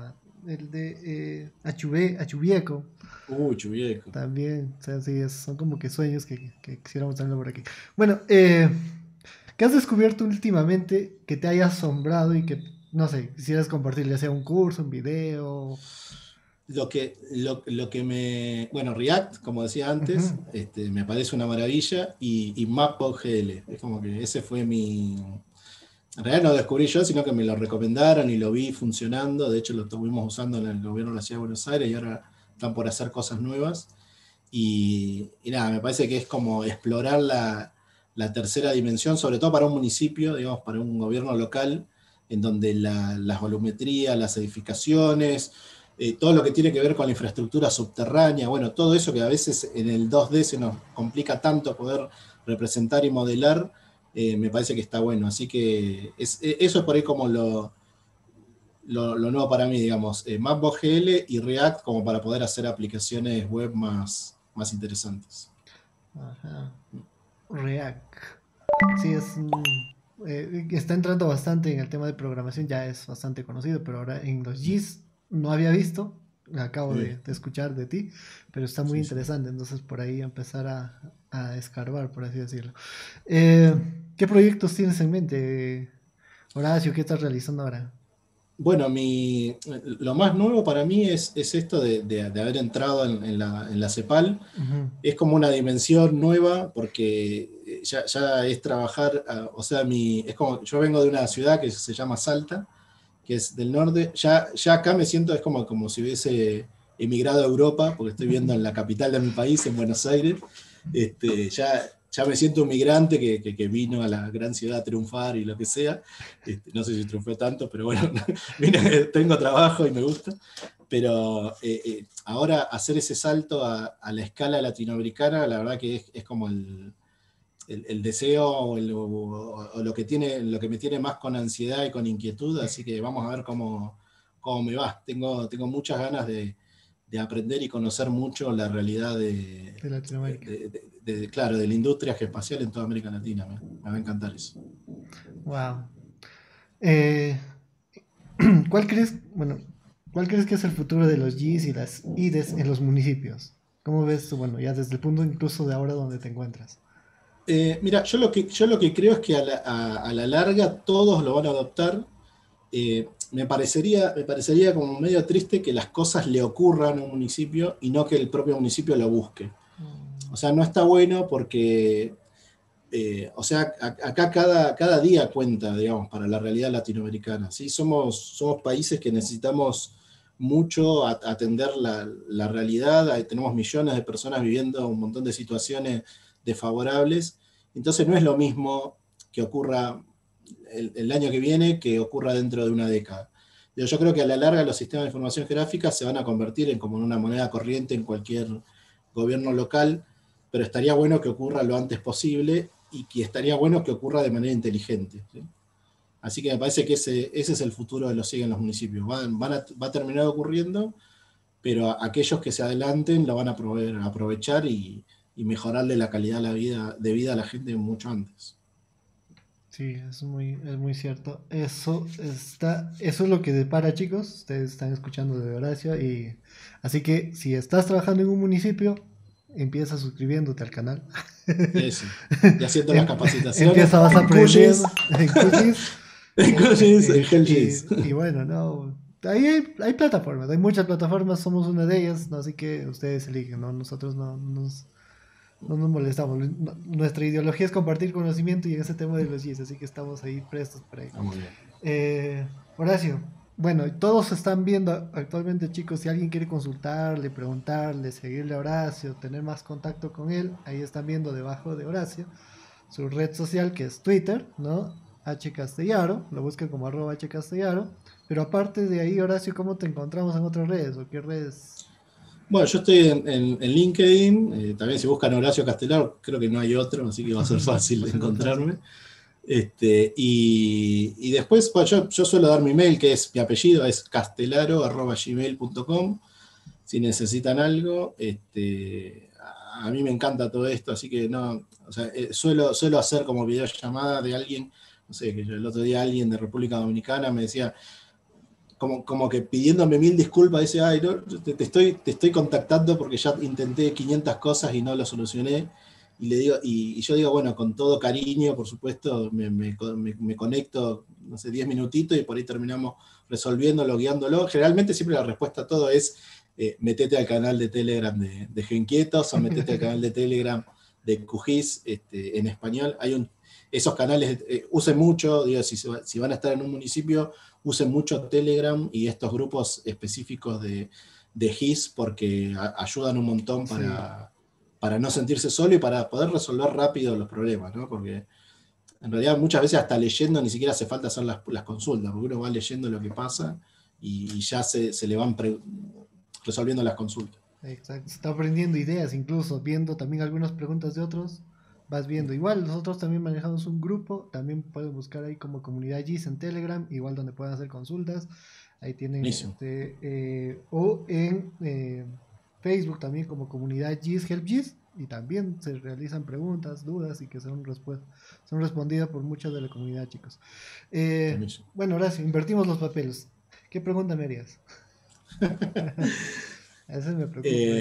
[SPEAKER 1] a a Chubieco.
[SPEAKER 2] Viejo.
[SPEAKER 1] También, o sea, sí, son como que sueños que quisiéramos tenerlo por aquí. Bueno, ¿qué has descubierto últimamente que te haya asombrado y que, no sé, quisieras compartir, ya sea un curso, un video?
[SPEAKER 2] Lo que me. Bueno, React, como decía
[SPEAKER 1] Ujú.
[SPEAKER 2] antes, me parece una maravilla. Y Map.gl. Es como que ese fue mi. En realidad no lo descubrí yo, sino que me lo recomendaron y lo vi funcionando. De hecho, lo estuvimos usando en el gobierno de la Ciudad de Buenos Aires y ahora están por hacer cosas nuevas. Y nada, me parece que es como explorar la tercera dimensión, sobre todo para un municipio, digamos, para un gobierno local, en donde las volumetrías, las edificaciones, todo lo que tiene que ver con la infraestructura subterránea, bueno, todo eso que a veces en el 2D se nos complica tanto poder representar y modelar, me parece que está bueno. Así que eso es por ahí como lo nuevo para mí, digamos, Map.gl y React como para poder hacer aplicaciones web más interesantes.
[SPEAKER 1] Ajá. React. Sí, está entrando bastante en el tema de programación, ya es bastante conocido, pero ahora en los GIS no había visto, acabo
[SPEAKER 2] Sí,
[SPEAKER 1] de escuchar de ti, pero está muy
[SPEAKER 2] sí, sí.
[SPEAKER 1] interesante, entonces por ahí empezar a escarbar, por así decirlo. Eh, ¿Qué proyectos tienes en mente, Horacio? ¿Qué estás realizando ahora?
[SPEAKER 2] Bueno, lo más nuevo para mí es esto de haber entrado en la CEPAL.
[SPEAKER 1] Ujú.
[SPEAKER 2] Es como una dimensión nueva porque ya es trabajar, o sea, es como, yo vengo de una ciudad que se llama Salta, que es del norte. Ya acá me siento, es como si hubiese emigrado a Europa, porque estoy viendo en la capital de mi país, en Buenos Aires. Ya me siento un migrante que vino a la gran ciudad a triunfar y lo que sea. No sé si triunfé tanto, pero bueno, tengo trabajo y me gusta. Pero ahora hacer ese salto a la escala latinoamericana, la verdad que es como el deseo o lo que me tiene más con ansiedad y con inquietud, así que vamos a ver cómo me va. Tengo muchas ganas de aprender y conocer mucho la realidad
[SPEAKER 1] De Latinoamérica.
[SPEAKER 2] claro, de la industria espacial en toda América Latina. Me va a encantar eso.
[SPEAKER 1] Wow. Bueno, ¿cuál crees que es el futuro de los GIS y las IDES en los municipios? ¿Cómo ves tú, bueno, ya desde el punto incluso de ahora donde te encuentras?
[SPEAKER 2] Mira, yo lo que creo es que a la larga todos lo van a adoptar. Me parecería como medio triste que las cosas le ocurran a un municipio y no que el propio municipio lo busque. O
[SPEAKER 1] Mm.
[SPEAKER 2] sea, no está bueno porque O sea, acá cada día cuenta, digamos, para la realidad latinoamericana. ¿Sí? Somos países que necesitamos mucho atender la realidad. Tenemos millones de personas viviendo un montón de situaciones desfavorables. Entonces no es lo mismo que ocurra el año que viene que ocurra dentro de una década. Yo creo que a la larga los sistemas de información geográfica se van a convertir en como en una moneda corriente en cualquier gobierno local, pero estaría bueno que ocurra lo antes posible y que estaría bueno que ocurra de manera inteligente. ¿Sí? Así que me parece que ese es el futuro de los SIG en los municipios. Va a terminar ocurriendo, pero aquellos que se adelanten lo van a aprovechar y mejorarle la calidad de vida a la gente mucho antes.
[SPEAKER 1] Sí, es muy cierto. Eso es lo que depara, chicos. Ustedes están escuchando de Horacio y así que si estás trabajando en un municipio, empieza suscribiéndote al canal.
[SPEAKER 2] Eso. Y haciendo las capacitaciones
[SPEAKER 1] Empieza, vas
[SPEAKER 2] en QGIS.
[SPEAKER 1] aprendiendo en QGIS.
[SPEAKER 2] En QGIS, en HellGIS.
[SPEAKER 1] Y bueno, no. Ahí hay plataformas, hay muchas plataformas, somos una de ellas, ¿no? Así que ustedes eligen, ¿no? Nosotros no nos molestamos. Nuestra ideología es compartir conocimiento y en ese tema de los GIS, así que estamos ahí prestos para ahí.
[SPEAKER 2] Ah, muy bien.
[SPEAKER 1] Horacio, bueno, todos están viendo actualmente, chicos, si alguien quiere consultarle, preguntarle, seguirle a Horacio, tener más contacto con él, ahí están viendo debajo de Horacio su red social que es Twitter, ¿no? H Castellaro, lo buscan como @hcastellaro, pero aparte de ahí, Horacio, ¿cómo te encontramos en otras redes o qué redes?
[SPEAKER 2] Bueno, yo estoy en LinkedIn, también si buscan Horacio Castelar, creo que no hay otro, así que va a ser fácil de encontrarme. Y después, pues, yo suelo dar mi mail, que es mi apellido, es castelaro@gmail.com, si necesitan algo. A mí me encanta todo esto, así que no, o sea, suelo hacer como videollamada de alguien, no sé, que el otro día alguien de República Dominicana me decía, como que pidiéndome mil disculpas, dice, ay, no, te estoy contactando porque ya intenté 500 cosas y no lo solucioné. Y le digo, y yo digo, bueno, con todo cariño, por supuesto, me conecto, no sé, 10 minutitos y por ahí terminamos resolviéndolo, guiándolo. Generalmente siempre la respuesta a todo es, metete al canal de Telegram de Genquietos o metete al canal de Telegram de QGIS en español. Esos canales, usen mucho, digo, si van a estar en un municipio, usen mucho Telegram y estos grupos específicos de GIS porque ayudan un montón para no sentirse solo y para poder resolver rápido los problemas, ¿no? Porque en realidad muchas veces hasta leyendo ni siquiera hace falta hacer las consultas, porque uno va leyendo lo que pasa y ya se le van resolviendo las consultas.
[SPEAKER 1] Exacto, está aprendiendo ideas, incluso viendo también algunas preguntas de otros, vas viendo. Igual nosotros también manejamos un grupo, también pueden buscar ahí como comunidad GIS en Telegram, igual donde pueden hacer consultas. Ahí tienen
[SPEAKER 2] Buenísimo.
[SPEAKER 1] o en Facebook también como comunidad GIS, Help GIS, y también se realizan preguntas, dudas y que son respondidas por muchas de la comunidad, chicos.
[SPEAKER 2] Buenísimo.
[SPEAKER 1] Bueno, Horacio, invertimos los papeles. ¿Qué pregunta me harías? A veces me preocupa.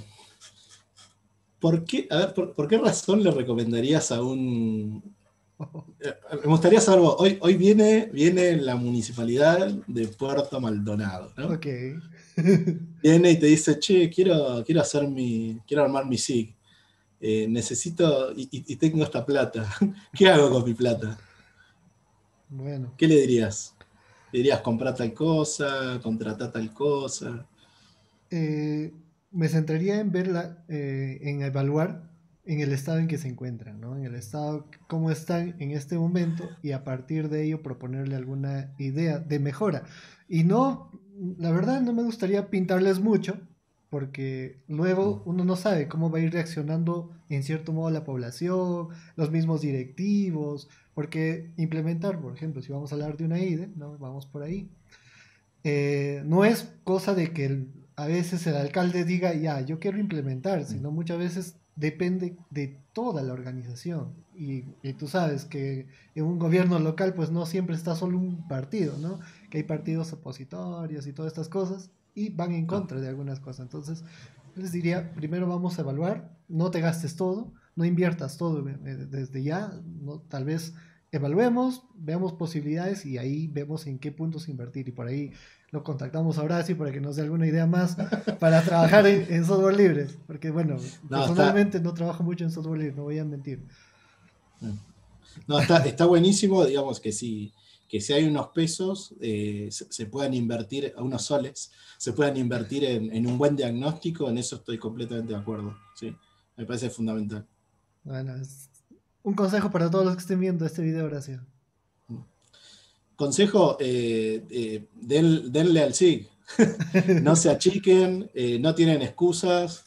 [SPEAKER 2] ¿Por qué razón le recomendarías a un... Me gustaría saber, hoy viene la municipalidad de Puerto Maldonado, ¿no?
[SPEAKER 1] Ok.
[SPEAKER 2] Viene y te dice, che, quiero armar mi SIG. Necesito, y tengo esta plata. ¿Qué hago con mi plata?
[SPEAKER 1] Bueno,
[SPEAKER 2] ¿Qué le dirías? ¿Le dirías comprar tal cosa, contratar tal cosa?
[SPEAKER 1] eh, me centraría en verla, en evaluar en el estado en que se encuentran, ¿no? En el estado, cómo están en este momento y a partir de ello proponerle alguna idea de mejora. Y no, la verdad no me gustaría pintarles mucho, porque luego uno no sabe cómo va a ir reaccionando en cierto modo la población, los mismos directivos, porque implementar, por ejemplo, si vamos a hablar de una IDE, ¿no? Vamos por ahí. No es cosa de que a veces el alcalde diga, ya, yo quiero implementar, sino muchas veces depende de toda la organización. Y tú sabes que en un gobierno local pues no siempre está solo un partido, ¿no? Que hay partidos opositorios y todas estas cosas y van en
[SPEAKER 2] No.
[SPEAKER 1] contra de algunas cosas. Entonces, yo les diría, primero vamos a evaluar, no te gastes todo, no inviertas todo desde ya, ¿no? Tal vez evaluemos, veamos posibilidades y ahí vemos en qué puntos invertir y por ahí lo contactamos a Horacio para que nos dé alguna idea más para trabajar en software libre, porque bueno,
[SPEAKER 2] No,
[SPEAKER 1] personalmente no trabajo mucho en software libre, no voy a mentir.
[SPEAKER 2] No, está buenísimo, digamos que si hay unos pesos, se puedan invertir, a unos soles, se puedan invertir en un buen diagnóstico, en eso estoy completamente de acuerdo. Sí, me parece fundamental.
[SPEAKER 1] Bueno, es un consejo para todos los que estén viendo este video, Horacio.
[SPEAKER 2] Consejo, denle al SIG. No se achiquen, no tienen excusas,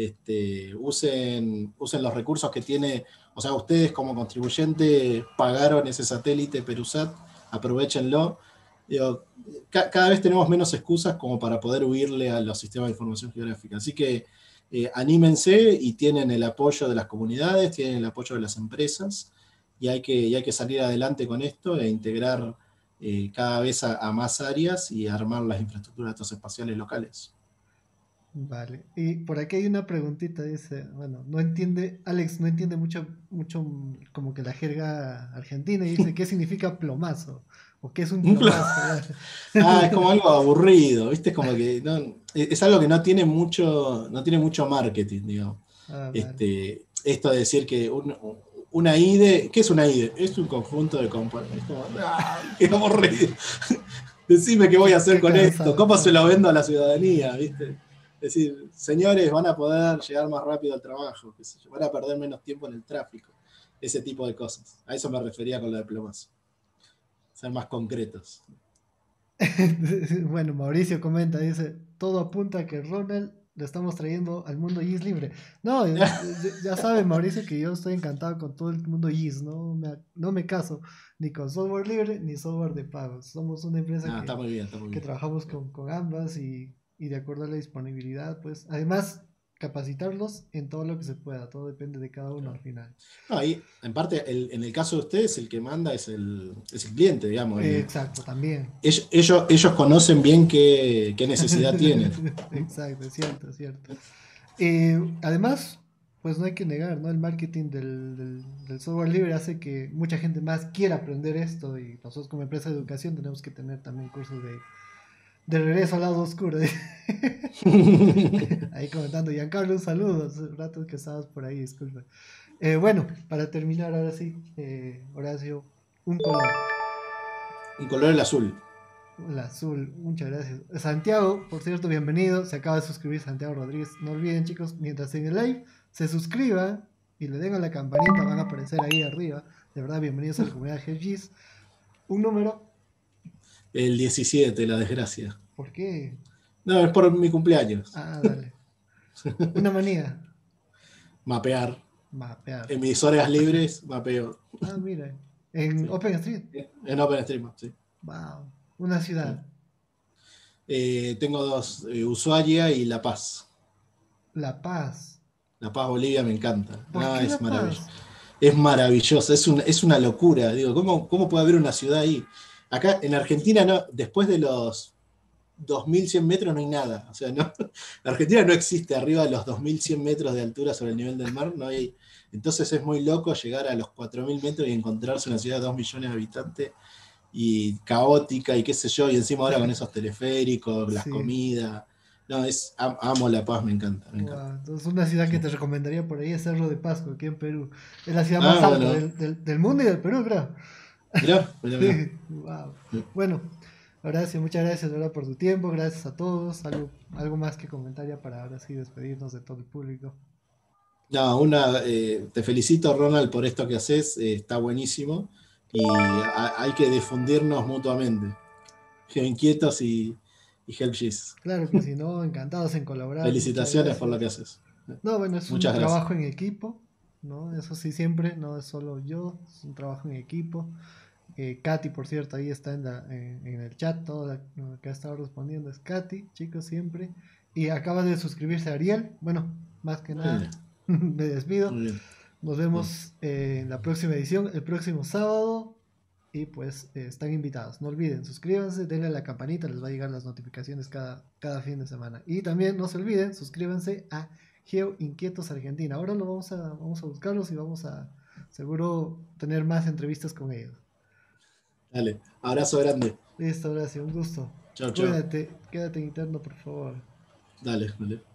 [SPEAKER 2] usen los recursos que tiene, o sea, ustedes como contribuyente pagaron ese satélite Perusat, aprovechenlo. Digo, cada vez tenemos menos excusas como para poder huirle a los sistemas de información geográfica. Así que anímense y tienen el apoyo de las comunidades, tienen el apoyo de las empresas y hay que salir adelante con esto e integrar cada vez a más áreas y armar las infraestructuras de estos espaciales locales.
[SPEAKER 1] Vale, y por aquí hay una preguntita, dice, bueno, no entiende, Alex no entiende mucho como que la jerga argentina y dice, ¿qué significa plomazo? ¿O qué es un plomazo?
[SPEAKER 2] Es como algo aburrido, ¿viste? Es como que es algo que no tiene mucho marketing, digamos.
[SPEAKER 1] Ah, vale.
[SPEAKER 2] Esto de decir que una IDE, ¿qué es una IDE? Es un conjunto de componentes. Qué aburrido. Decime qué voy a hacer
[SPEAKER 1] Qué
[SPEAKER 2] con esto,
[SPEAKER 1] cansado,
[SPEAKER 2] cómo se lo
[SPEAKER 1] exacto.
[SPEAKER 2] vendo a la ciudadanía, ¿viste? Es decir, señores, van a poder llegar más rápido al trabajo, qué sé yo, van a perder menos tiempo en el tráfico, ese tipo de cosas. A eso me refería con la diplomacia, ser más concretos.
[SPEAKER 1] Bueno, Mauricio comenta, dice, todo apunta a que Ronald lo estamos trayendo al mundo YIS libre. No, ya sabe Mauricio que yo estoy encantado con todo el mundo YIS, no me caso ni con software libre ni software de pago. Somos una empresa
[SPEAKER 2] Está muy bien, está muy
[SPEAKER 1] que
[SPEAKER 2] bien.
[SPEAKER 1] trabajamos con ambas y de acuerdo a la disponibilidad, pues además capacitarlos en todo lo que se pueda, todo depende de cada uno al
[SPEAKER 2] Claro.
[SPEAKER 1] final.
[SPEAKER 2] No, ahí, en parte, en el caso de ustedes, el que manda es el cliente, digamos.
[SPEAKER 1] Exacto, también.
[SPEAKER 2] Ellos conocen bien qué necesidad tienen.
[SPEAKER 1] Exacto, es cierto, es cierto. Además, pues no hay que negar, ¿no? El marketing del software libre hace que mucha gente más quiera aprender esto y nosotros como empresa de educación tenemos que tener también cursos de regreso al lado oscuro. Ahí comentando, Giancarlo, un saludo, hace rato que estabas por ahí, disculpa. Bueno, para terminar, ahora sí, Horacio, un color.
[SPEAKER 2] Un color el azul.
[SPEAKER 1] El azul, muchas gracias. Santiago, por cierto, bienvenido. Se acaba de suscribir Santiago Rodríguez. No olviden, chicos, mientras en el live se suscriban y le den a la campanita, van a aparecer ahí arriba. De verdad, bienvenidos a la comunidad GGs. Un número,
[SPEAKER 2] El 17, la desgracia.
[SPEAKER 1] ¿por qué?
[SPEAKER 2] No, es por mi cumpleaños.
[SPEAKER 1] Ah, dale. Una manía,
[SPEAKER 2] Mapear.
[SPEAKER 1] mapear.
[SPEAKER 2] En mis horas libres, mapeo.
[SPEAKER 1] Ah, mira, en
[SPEAKER 2] Sí.
[SPEAKER 1] OpenStreet.
[SPEAKER 2] En OpenStreetMap, sí.
[SPEAKER 1] Wow, una ciudad,
[SPEAKER 2] Tengo dos, Ushuaia y La Paz.
[SPEAKER 1] La Paz.
[SPEAKER 2] La Paz, Bolivia, me encanta.
[SPEAKER 1] ¿Por qué
[SPEAKER 2] Es
[SPEAKER 1] La
[SPEAKER 2] maravilloso.
[SPEAKER 1] Paz?
[SPEAKER 2] Es maravilloso, es una locura. Digo, ¿cómo puede haber una ciudad ahí? Acá en Argentina, no, después de los 2100 metros no hay nada. O sea, no, Argentina no existe arriba de los 2100 metros de altura sobre el nivel del mar. No hay, entonces es muy loco llegar a los 4000 metros y encontrarse una ciudad de 2 millones de habitantes y caótica y qué sé yo. Y encima ahora con esos teleféricos, las
[SPEAKER 1] Sí.
[SPEAKER 2] comidas. No, amo La Paz, me encanta, me encanta.
[SPEAKER 1] Wow, entonces una ciudad que
[SPEAKER 2] Sí.
[SPEAKER 1] te recomendaría por ahí es Cerro de Pasco, aquí en Perú. Es la ciudad más alta
[SPEAKER 2] Bueno,
[SPEAKER 1] del mundo y del Perú, creo.
[SPEAKER 2] mirá.
[SPEAKER 1] Wow. Bueno, Horacio, muchas gracias, ¿verdad? Por tu tiempo, gracias a todos. Algo más que comentar ya para ahora sí despedirnos de todo el público.
[SPEAKER 2] No, te felicito, Ronald, por esto que haces, está buenísimo y hay que difundirnos mutuamente. Geoinquietos y HelpGIS.
[SPEAKER 1] Claro que si no, encantados en colaborar, muchas
[SPEAKER 2] Felicitaciones por lo que
[SPEAKER 1] gracias.
[SPEAKER 2] haces.
[SPEAKER 1] No, bueno, es un
[SPEAKER 2] Muchas gracias.
[SPEAKER 1] trabajo en equipo, ¿no? Eso sí, siempre, no es solo yo, es un trabajo en equipo. Katy, por cierto, ahí está en el chat, todo lo que ha estado respondiendo es Katy, chicos, siempre. Y acaba de suscribirse Ariel. Bueno, más que
[SPEAKER 2] Muy
[SPEAKER 1] nada,
[SPEAKER 2] bien,
[SPEAKER 1] me despido.
[SPEAKER 2] muy bien.
[SPEAKER 1] Nos
[SPEAKER 2] Bien.
[SPEAKER 1] vemos en la próxima edición, el próximo sábado. Y pues están invitados. No olviden, suscríbanse, denle a la campanita, les va a llegar las notificaciones cada fin de semana. Y también no se olviden, suscríbanse a Geo Inquietos Argentina. Ahora vamos a buscarlos y vamos a seguro tener más entrevistas con ellos.
[SPEAKER 2] Dale, abrazo grande.
[SPEAKER 1] Listo, gracias, un gusto.
[SPEAKER 2] Chao, chao.
[SPEAKER 1] Cuídate, quédate interno, por favor.
[SPEAKER 2] Dale, dale.